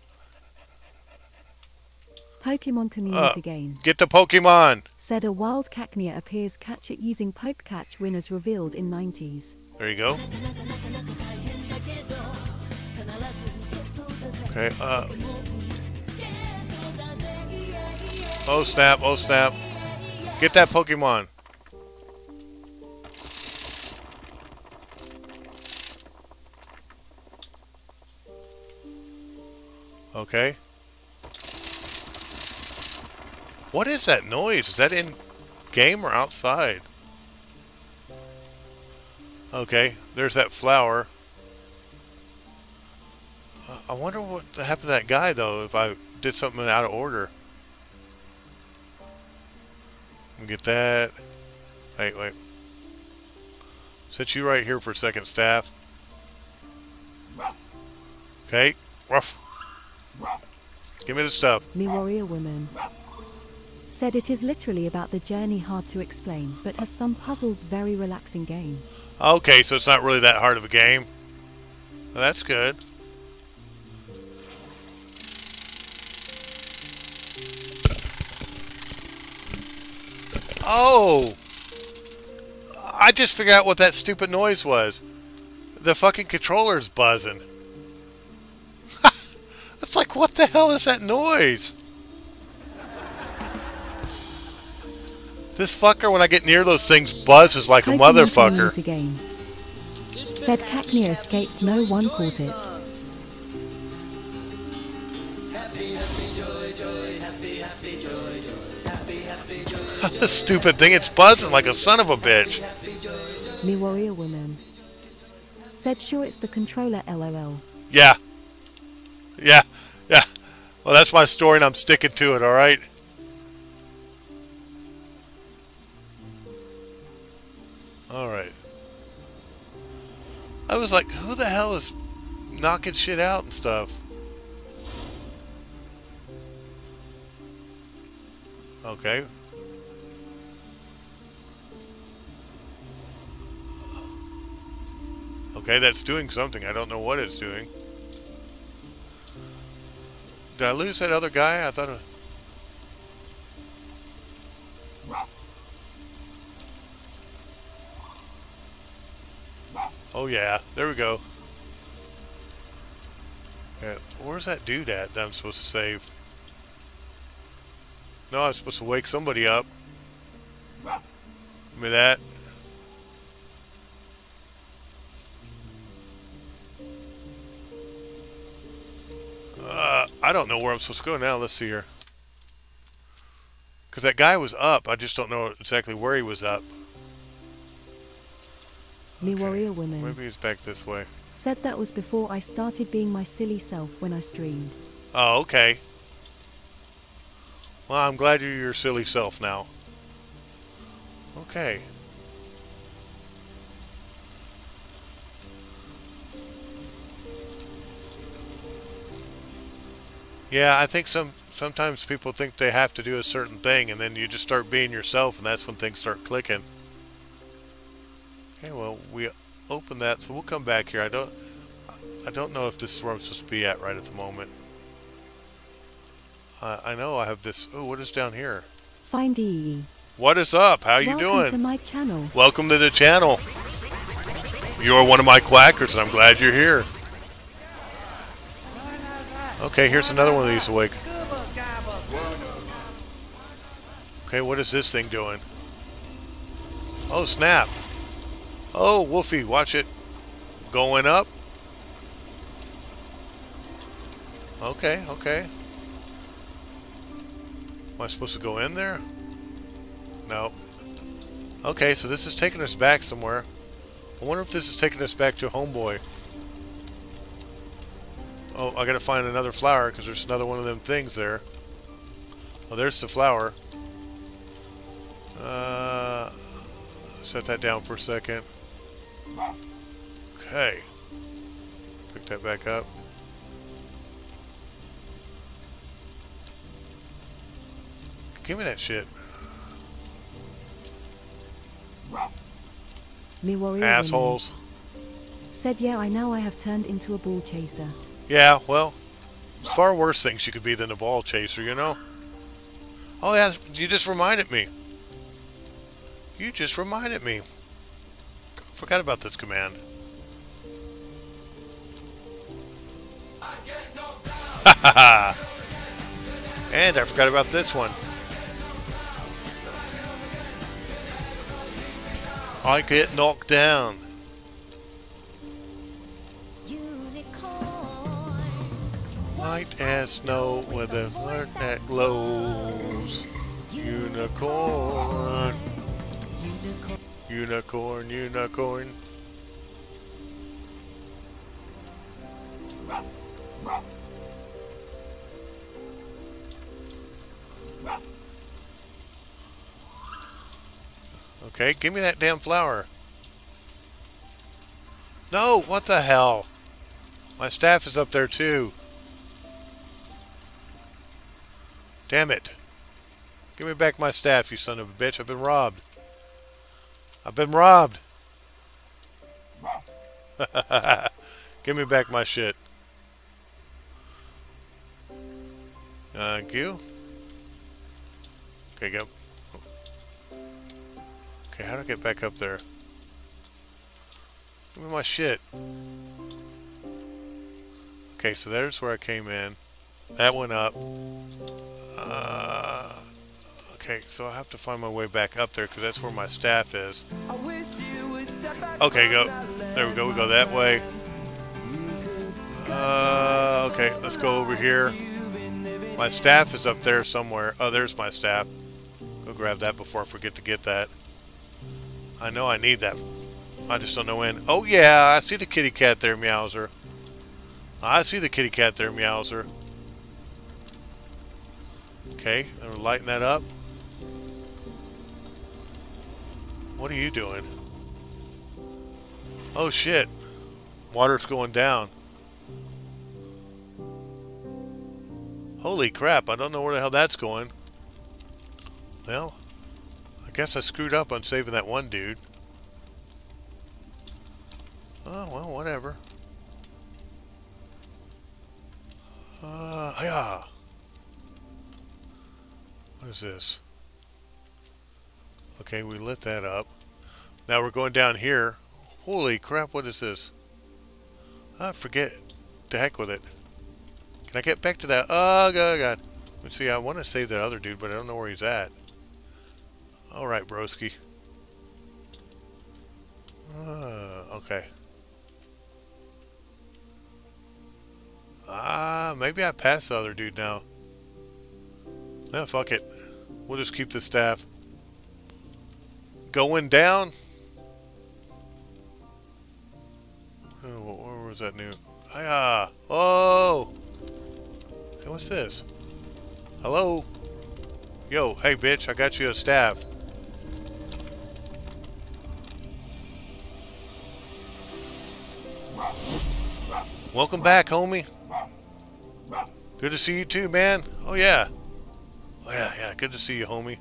Pokemon community Uh, game. get the Pokemon. Said a wild Cacnea appears. Catch it using Poke Catch. Winners revealed in nineties. There you go. Okay, uh... Oh snap, oh snap. Get that Pokemon. Okay. What is that noise? Is that in game or outside? Okay, there's that flower. Uh, I wonder what happened to that guy though if I did something out of order. Get that. Wait, wait. Set you right here for a second, staff. Okay. Ruff. Give me the stuff. Me warrior woman said it is literally about the journey, hard to explain, but has some puzzles, very relaxing game. Okay, so it's not really that hard of a game. Well, that's good. Oh! I just figured out what that stupid noise was. The fucking controller's buzzing. It's like, what the hell is that noise? This fucker, when I get near those things, buzzes like a motherfucker. Again. Said Cacnea escaped, no one caught it. This stupid thing, it's buzzing like a son of a bitch. Me warrior woman said sure it's the controller, lol. Yeah. Yeah. Yeah. Well, that's my story and I'm sticking to it, alright? Alright. I was like, who the hell is knocking shit out and stuff? Okay. Okay, that's doing something. I don't know what it's doing. Did I lose that other guy? I thought... It... Oh yeah, there we go. Yeah, where's that dude at that I'm supposed to save? No, I'm supposed to wake somebody up. Give me that. Uh, I don't know where I'm supposed to go now. Let's see here. Because that guy was up. I just don't know exactly where he was up. Me warrior woman. Maybe he's back this way. Said that was before I started being my silly self when I streamed. Oh, okay. Well, I'm glad you're your silly self now. Okay. Yeah, I think some sometimes people think they have to do a certain thing, and then you just start being yourself, and that's when things start clicking. Okay, well, we open that, so we'll come back here. I don't, I don't know if this is where I'm supposed to be at right at the moment. Uh, I know I have this. Oh, what is down here? Find E. What is up? How you Welcome doing? to my channel. Welcome to the channel. You are one of my quackers, and I'm glad you're here. Okay, here's another one of these awake. Okay, what is this thing doing? Oh, snap. Oh, Wolfie, watch it. Going up. Okay, okay. Am I supposed to go in there? No. Okay, so this is taking us back somewhere. I wonder if this is taking us back to Homeboy. Oh, I gotta find another flower because there's another one of them things there. Oh, there's the flower. Uh, set that down for a second. Okay. Pick that back up. Give me that shit. Me warrior Assholes. woman said yeah, I know I have turned into a ball chaser. Yeah, well, there's far worse things you could be than a ball chaser, you know? Oh, yeah, you just reminded me. You just reminded me. I forgot about this command. Ha ha ha! And I forgot about this one. I get knocked down. White as snow with a heart that glows. Unicorn. Unicorn, unicorn. Okay, give me that damn flower. No, what the hell? My staff is up there too. Damn it. Give me back my staff, you son of a bitch. I've been robbed. I've been robbed. Give me back my shit. Thank you. Okay, go. Okay, how do I get back up there? Give me my shit. Okay, so there's where I came in. That went up. Uh, okay, so I have to find my way back up there because that's where my staff is. Okay, go. There we go. We go that way. Uh, okay, let's go over here. My staff is up there somewhere. Oh, there's my staff. Go grab that before I forget to get that. I know I need that. I just don't know when. Oh, yeah, I see the kitty cat there, Meowser. I see the kitty cat there, Meowser. Okay, I'm gonna lighten that up. What are you doing? Oh, shit. Water's going down. Holy crap, I don't know where the hell that's going. Well, I guess I screwed up on saving that one dude. Oh, well, whatever. Uh, yeah. What is this? Okay, we lit that up. Now we're going down here. Holy crap, what is this? I forget. The heck with it. Can I get back to that? Oh, God, God. Let's see, I want to save that other dude, but I don't know where he's at. Alright, broski. Uh, okay. Ah, maybe I passed the other dude now. No, fuck it. We'll just keep the staff. Going down. Oh, where was that new? Ah, oh. Hey, what's this? Hello? Yo, hey bitch, I got you a staff. Welcome back, homie. Good to see you too, man. Oh yeah. Oh yeah, yeah, good to see you, homie.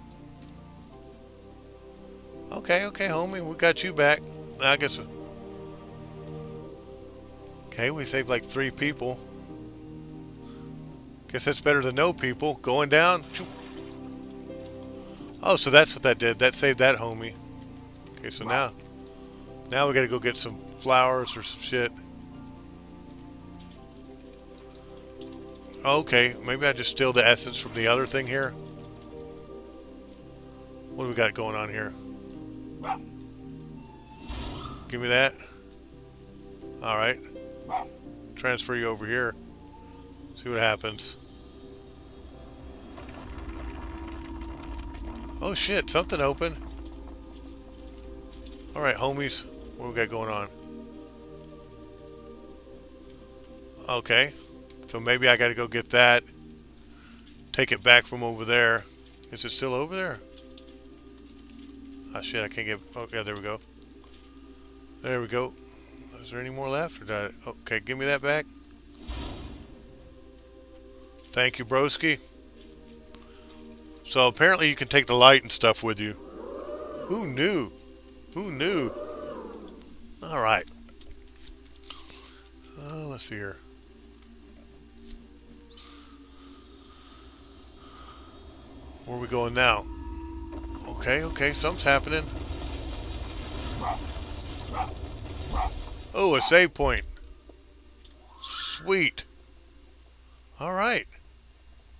Okay, okay, homie, we got you back. I guess. Okay, we saved like three people. Guess that's better than no people. Going down. Oh, so that's what that did. That saved that homie. Okay, so now, now we gotta go get some flowers or some shit. Okay, maybe I just steal the essence from the other thing here. What do we got going on here? Give me that. Alright. Transfer you over here. See what happens. Oh shit, something open. Alright, homies. What we got going on? Okay. So maybe I gotta go get that. Take it back from over there. Is it still over there? Ah shit, I can't get... Oh yeah, there we go. There we go. Is there any more left? Or did I... Okay, give me that back. Thank you, broski. So apparently you can take the light and stuff with you. Who knew? Who knew? Alright. Uh, let's see here. Where are we going now? Okay, okay, something's happening. Oh, a save point. Sweet. Alright.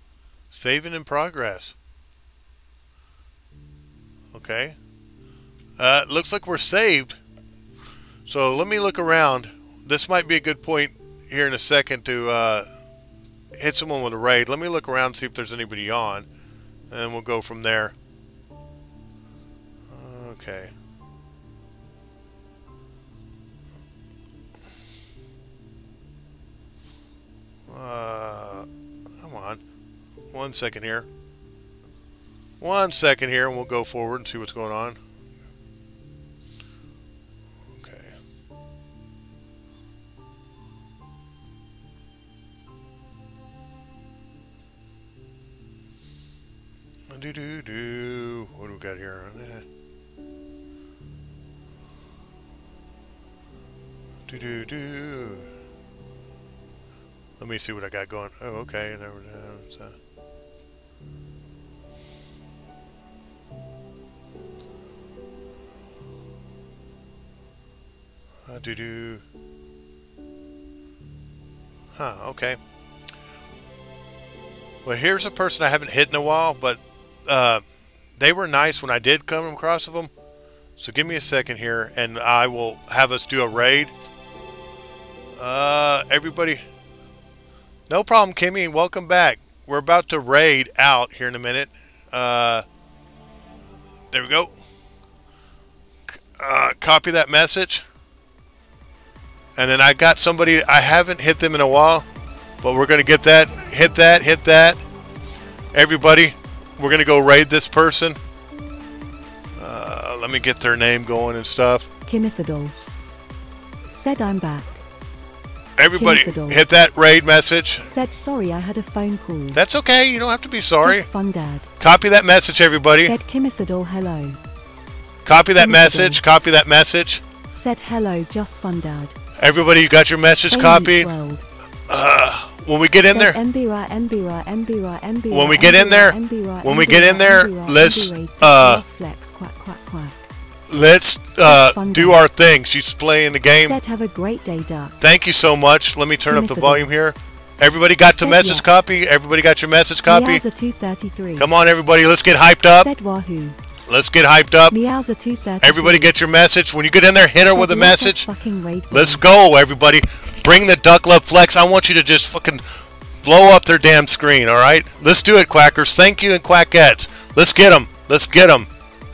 Saving in progress. Okay. Uh, looks like we're saved. So let me look around. This might be a good point here in a second to uh, hit someone with a raid. Let me look around and see if there's anybody on. And we'll go from there. Okay. Uh, come on. One second here. One second here and we'll go forward and see what's going on. Okay. Do do do. What do we got here? Do do do. Let me see what I got going. Oh, okay. There we go. Uh, do do. Huh. Okay. Well, here's a person I haven't hit in a while, but uh, they were nice when I did come across them. So give me a second here, and I will have us do a raid. Uh, everybody. No problem, Kimmy. Welcome back. We're about to raid out here in a minute. Uh, there we go. Uh, copy that message. And then I got somebody, I haven't hit them in a while, but we're going to get that. Hit that, hit that. Everybody, we're going to go raid this person. Uh, let me get their name going and stuff. Kimithadol said I'm back. Everybody, Kimithadol hit that raid message. Said sorry I had a phone call. That's okay, you don't have to be sorry. Just fun, Dad. Copy that message, everybody. Said Kimithadol hello. Copy that Kimithadol message, copy that message. Said hello, just fun, Dad. Everybody, you got your message copied? Uh, when we get in there, when we get in there, when we get in there, let's uh, let's uh, do our thing. She's playing the game. Said have a great day, Duck. Thank you so much. Let me turn up the volume here. Everybody got the message copy? Everybody got your message copy? Come on, everybody, let's get hyped up. Said Wahoo. Let's get hyped up. Everybody get your message. When you get in there, hit her with a message. Let's go, everybody. Bring the Duck Love Flex. I want you to just fucking blow up their damn screen, all right? Let's do it, Quackers. Thank you and Quackettes. Let's get them. Let's get them.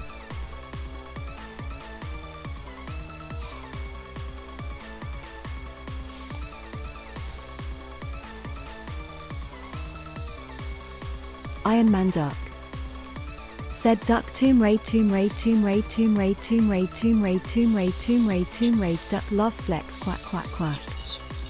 Iron Man Duck. Said Duck Tomb Raid Tomb Raid Tomb Raid Tomb Raid Tomb Raid Tomb Raid Tomb Raid Tomb Raid Tomb Raid Duck Love Flex Quack Quack Quack.